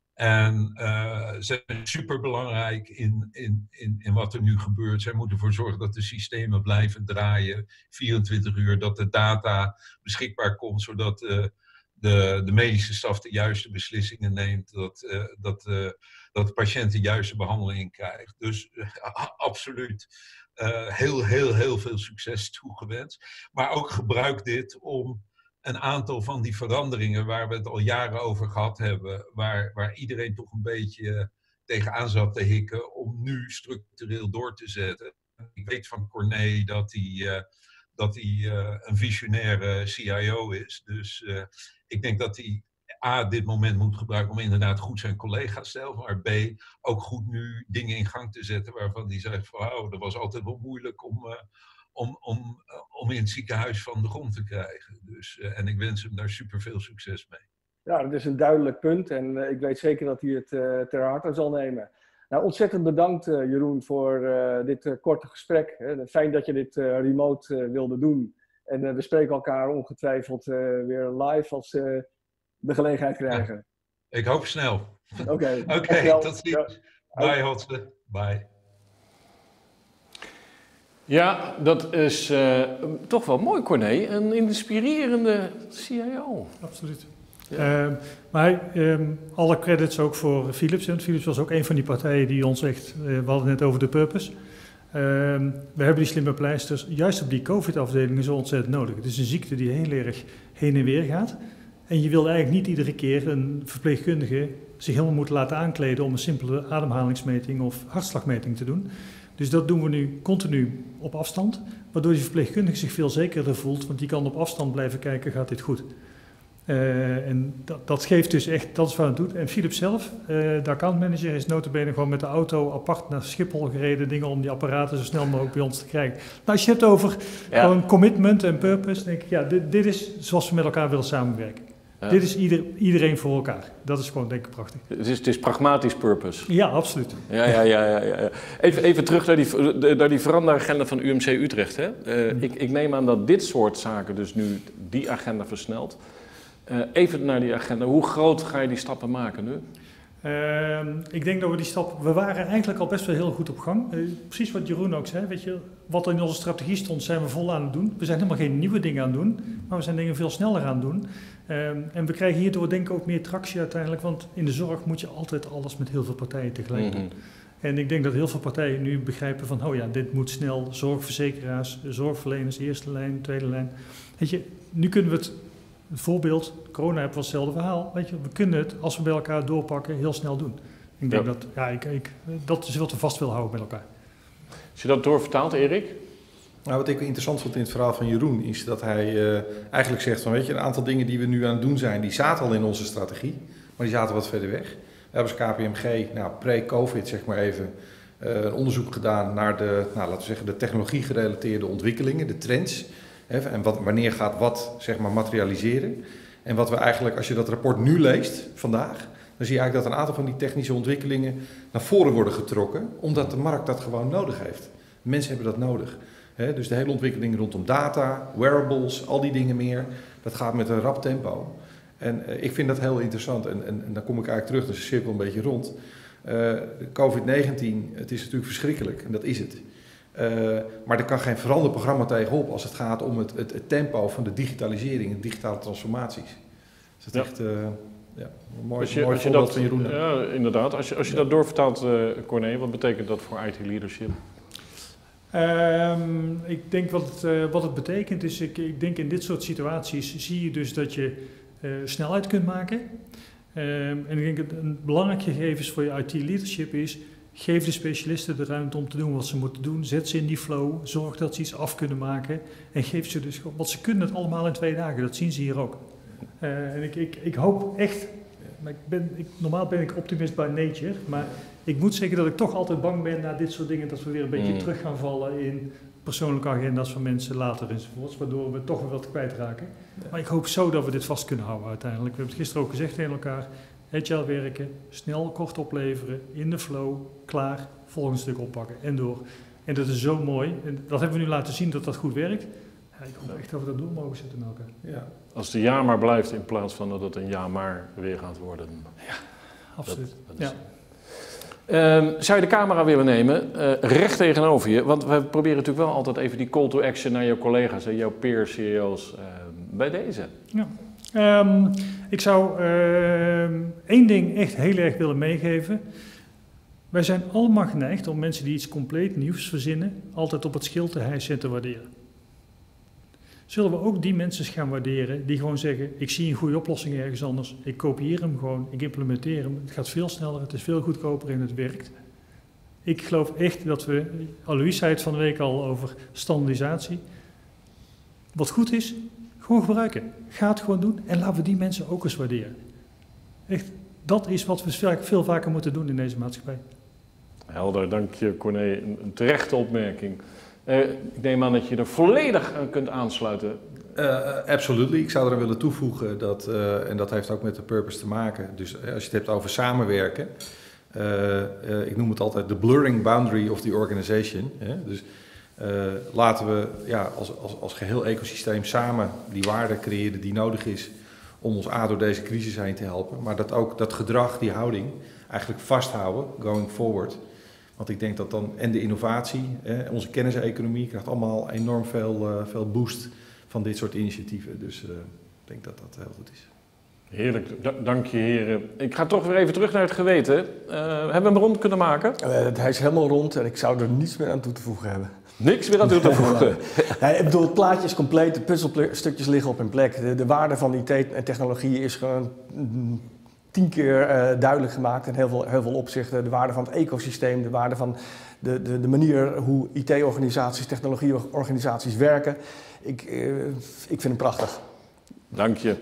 En uh, ze zijn superbelangrijk in, in, in, in wat er nu gebeurt. Zij moeten ervoor zorgen dat de systemen blijven draaien. vierentwintig uur, dat de data beschikbaar komt, zodat uh, de, de medische staf de juiste beslissingen neemt. Dat, uh, dat, uh, dat de patiënt de juiste behandeling krijgt. Dus uh, absoluut uh, heel, heel, heel veel succes toegewenst. Maar ook gebruik dit om een aantal van die veranderingen waar we het al jaren over gehad hebben, waar, waar iedereen toch een beetje tegenaan zat te hikken, om nu structureel door te zetten. Ik weet van Corné dat hij, uh, dat hij uh, een visionaire C I O is. Dus uh, ik denk dat hij A, dit moment moet gebruiken om inderdaad goed zijn collega's te helpen, maar B, ook goed nu dingen in gang te zetten waarvan hij zegt van, oh, dat was altijd wel moeilijk om... Uh, Om, om, om in het ziekenhuis van de grond te krijgen. Dus, uh, en ik wens hem daar super veel succes mee. Ja, dat is een duidelijk punt. En uh, ik weet zeker dat hij het uh, ter harte zal nemen. Nou, ontzettend bedankt uh, Jeroen voor uh, dit uh, korte gesprek. Hè. Fijn dat je dit uh, remote uh, wilde doen. En uh, we spreken elkaar ongetwijfeld uh, weer live als we uh, de gelegenheid krijgen. Ja, ik hoop snel. Oké, okay. Oké, okay, tot ziens. Ja. Bye Hotze. Bye. Ja, dat is uh, toch wel mooi, Corné. Een inspirerende C I O. Absoluut. Ja. Uh, maar um, alle credits ook voor Philips. En Philips was ook een van die partijen die ons echt... Uh, we hadden het net over de purpose. Uh, we hebben die slimme pleisters juist op die COVID-afdelingen zo ontzettend nodig. Het is een ziekte die heel erg heen en weer gaat. En je wil eigenlijk niet iedere keer een verpleegkundige zich helemaal moeten laten aankleden om een simpele ademhalingsmeting of hartslagmeting te doen. Dus dat doen we nu continu op afstand, waardoor die verpleegkundige zich veel zekerder voelt, want die kan op afstand blijven kijken, gaat dit goed? Uh, en dat, dat geeft dus echt, dat is wat het doet. En Philips zelf, uh, de accountmanager, is nota bene gewoon met de auto apart naar Schiphol gereden, dingen om die apparaten zo snel mogelijk bij ons te krijgen. Nou, als je het hebt over ja. gewoon commitment en purpose, denk ik, ja, dit, dit is zoals we met elkaar willen samenwerken. Ja. Dit is ieder, iedereen voor elkaar. Dat is gewoon, denk ik, prachtig. Het is, het is pragmatisch purpose. Ja, absoluut. Ja, ja, ja, ja, ja. Even, even terug naar die, naar die veranderagenda van U M C Utrecht. Hè? Uh, mm. ik, ik neem aan dat dit soort zaken dus nu die agenda versnelt. Uh, even naar die agenda. Hoe groot ga je die stappen maken nu? Uh, ik denk dat we die stap... We waren eigenlijk al best wel heel goed op gang. Uh, precies wat Jeroen ook zei. Weet je, wat er in onze strategie stond, zijn we vol aan het doen. We zijn helemaal geen nieuwe dingen aan het doen, maar we zijn dingen veel sneller aan het doen. Uh, en we krijgen hierdoor denk ik ook meer tractie uiteindelijk. Want in de zorg moet je altijd alles met heel veel partijen tegelijk doen. Mm-hmm. En ik denk dat heel veel partijen nu begrijpen van... oh ja, dit moet snel. Zorgverzekeraars, zorgverleners, eerste lijn, tweede lijn. Weet je, nu kunnen we het... Een voorbeeld, corona was hetzelfde verhaal. Weet je, we kunnen het, als we bij elkaar doorpakken, heel snel doen. Ik denk ja. dat, ja, ik, ik, dat is wat we vast willen houden met elkaar. Als je dat doorvertaalt, Erik? Nou, wat ik interessant vond in het verhaal van Jeroen, is dat hij uh, eigenlijk zegt van, weet je, een aantal dingen die we nu aan het doen zijn, die zaten al in onze strategie, maar die zaten wat verder weg. We hebben als K P M G, nou, pre-COVID zeg maar even, uh, een onderzoek gedaan naar de, nou, laten we zeggen, de technologie-gerelateerde ontwikkelingen, de trends. En wat, wanneer gaat wat zeg maar, materialiseren. En wat we eigenlijk, als je dat rapport nu leest, vandaag, dan zie je eigenlijk dat een aantal van die technische ontwikkelingen naar voren worden getrokken, omdat de markt dat gewoon nodig heeft. Mensen hebben dat nodig. He, dus de hele ontwikkeling rondom data, wearables, al die dingen meer, dat gaat met een rap tempo. En uh, ik vind dat heel interessant. En, en, en dan kom ik eigenlijk terug, dus de cirkel een beetje rond. Uh, COVID negentien, het is natuurlijk verschrikkelijk, en dat is het. Uh, maar er kan geen veranderprogramma tegenop als het gaat om het, het, het tempo van de digitalisering en digitale transformaties. Dus dat is ja. echt uh, ja, een mooi, als je, mooi als je voorbeeld dat, van Jeroen. Ja, inderdaad. Als je, als je ja. dat doorvertaalt, uh, Corné, wat betekent dat voor I T leadership? Um, ik denk wat het, uh, wat het betekent is, ik, ik denk in dit soort situaties zie je dus dat je uh, snelheid kunt maken. Um, en ik denk dat een belangrijk gegeven voor je I T leadership is, geef de specialisten de ruimte om te doen wat ze moeten doen. Zet ze in die flow, zorg dat ze iets af kunnen maken en geef ze dus, want ze kunnen het allemaal in twee dagen, dat zien ze hier ook. Uh, en ik, ik, ik hoop echt, maar ik ben, ik, normaal ben ik optimist by nature, maar ik moet zeggen dat ik toch altijd bang ben na dit soort dingen dat we weer een beetje mm. terug gaan vallen in persoonlijke agenda's van mensen later enzovoorts, waardoor we toch weer wat kwijtraken. Ja. Maar ik hoop zo dat we dit vast kunnen houden uiteindelijk. We hebben het gisteren ook gezegd tegen elkaar, agile werken, snel, kort opleveren, in de flow, klaar, volgende stuk oppakken en door. En dat is zo mooi. En dat hebben we nu laten zien dat dat goed werkt. Ja, ik hoop echt dat we dat door mogen zetten met elkaar. Ja. Als de ja maar blijft in plaats van dat het een ja maar weer gaat worden. Ja, absoluut. Dat, dat is... ja. Uh, zou je de camera willen nemen, uh, recht tegenover je, want we proberen natuurlijk wel altijd even die call to action naar jouw collega's en jouw peers, C E O's uh, bij deze. Ja. Um, ik zou uh, één ding echt heel erg willen meegeven. Wij zijn allemaal geneigd om mensen die iets compleet nieuws verzinnen, altijd op het schild te hijsen en te waarderen. Zullen we ook die mensen gaan waarderen die gewoon zeggen, ik zie een goede oplossing ergens anders, ik kopieer hem gewoon, ik implementeer hem, het gaat veel sneller, het is veel goedkoper en het werkt. Ik geloof echt dat we, Alois zei het van de week al over standaardisatie, wat goed is, gewoon gebruiken. Ga het gewoon doen en laten we die mensen ook eens waarderen. Echt, dat is wat we veel vaker moeten doen in deze maatschappij. Helder, dank je Corné, een, een terechte opmerking. Uh, ik neem aan dat je er volledig aan kunt aansluiten. Uh, absolutely. Ik zou er willen toevoegen dat, uh, en dat heeft ook met de purpose te maken. Dus uh, als je het hebt over samenwerken, uh, uh, ik noem het altijd de blurring boundary of the organization. Hè? Dus uh, laten we ja, als, als, als geheel ecosysteem samen die waarde creëren die nodig is om ons A door deze crisis heen te helpen. Maar dat ook dat gedrag, die houding, eigenlijk vasthouden going forward. Want ik denk dat dan, en de innovatie, eh, onze kenniseconomie krijgt allemaal enorm veel, uh, veel boost van dit soort initiatieven. Dus uh, ik denk dat dat heel goed is. Heerlijk, D- dank je heren. Ik ga toch weer even terug naar het geweten. Uh, hebben we hem rond kunnen maken? Uh, hij is helemaal rond en ik zou er niets meer aan toe te voegen hebben. Niks meer aan toe te voegen? Nee, ik bedoel, het plaatje is compleet, de puzzelstukjes liggen op hun plek. De, de waarde van I T en technologie is gewoon mm, tien keer uh, duidelijk gemaakt in heel veel, heel veel opzichten. De waarde van het ecosysteem, de waarde van de, de, de manier hoe I T-organisaties, technologieorganisaties werken. Ik, uh, ik vind hem prachtig. Dank je.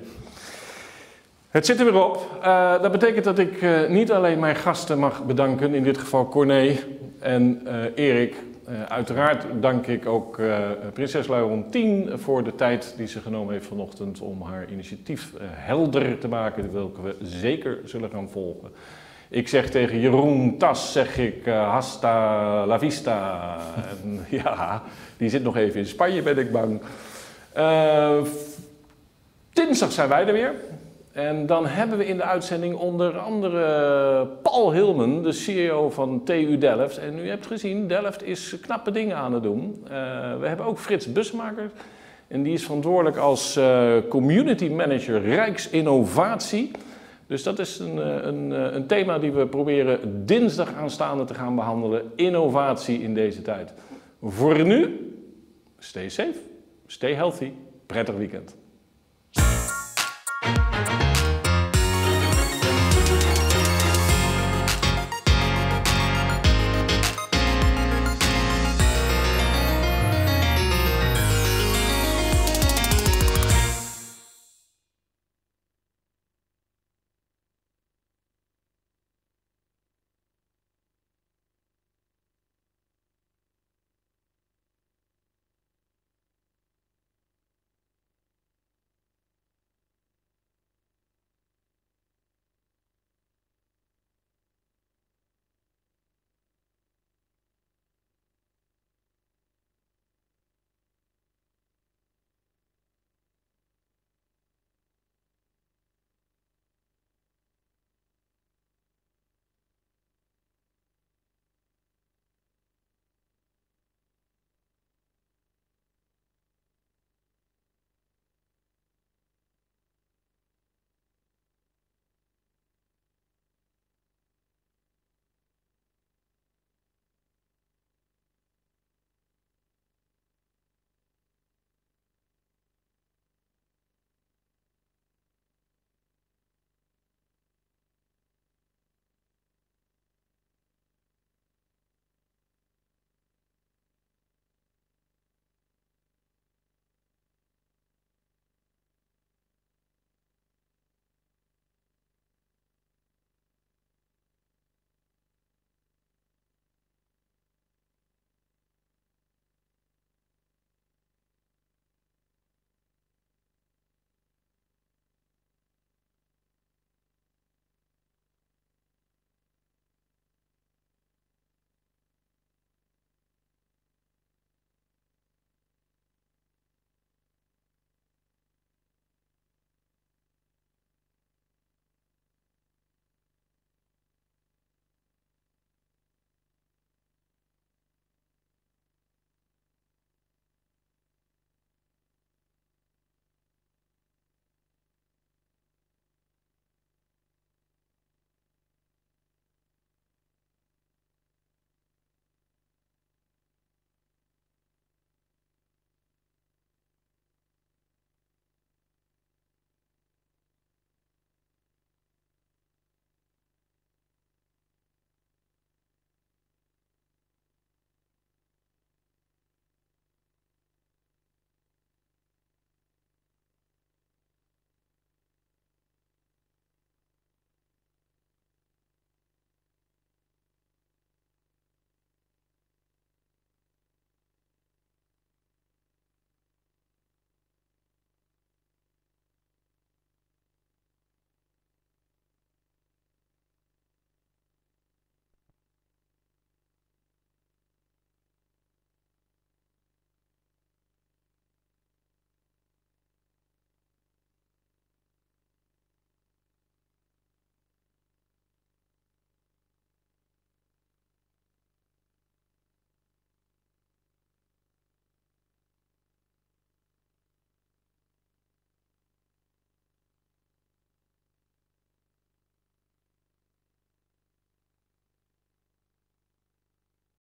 Het zit er weer op. Uh, dat betekent dat ik uh, niet alleen mijn gasten mag bedanken, in dit geval Corné en uh, Erik. Uh, uiteraard dank ik ook uh, prinses Laurentien voor de tijd die ze genomen heeft vanochtend om haar initiatief uh, helder te maken, welke we zeker zullen gaan volgen. Ik zeg tegen Jeroen Tas, zeg ik uh, hasta la vista. En, ja, die zit nog even in Spanje, ben ik bang. Uh, dinsdag zijn wij er weer. En dan hebben we in de uitzending onder andere Paul Hilmen, de C E O van T U Delft. En u hebt gezien, Delft is knappe dingen aan het doen. Uh, we hebben ook Frits Busmaker. En die is verantwoordelijk als uh, community manager Rijksinnovatie. Dus dat is een, een, een thema die we proberen dinsdag aanstaande te gaan behandelen. Innovatie in deze tijd. Voor nu, stay safe, stay healthy. Prettig weekend.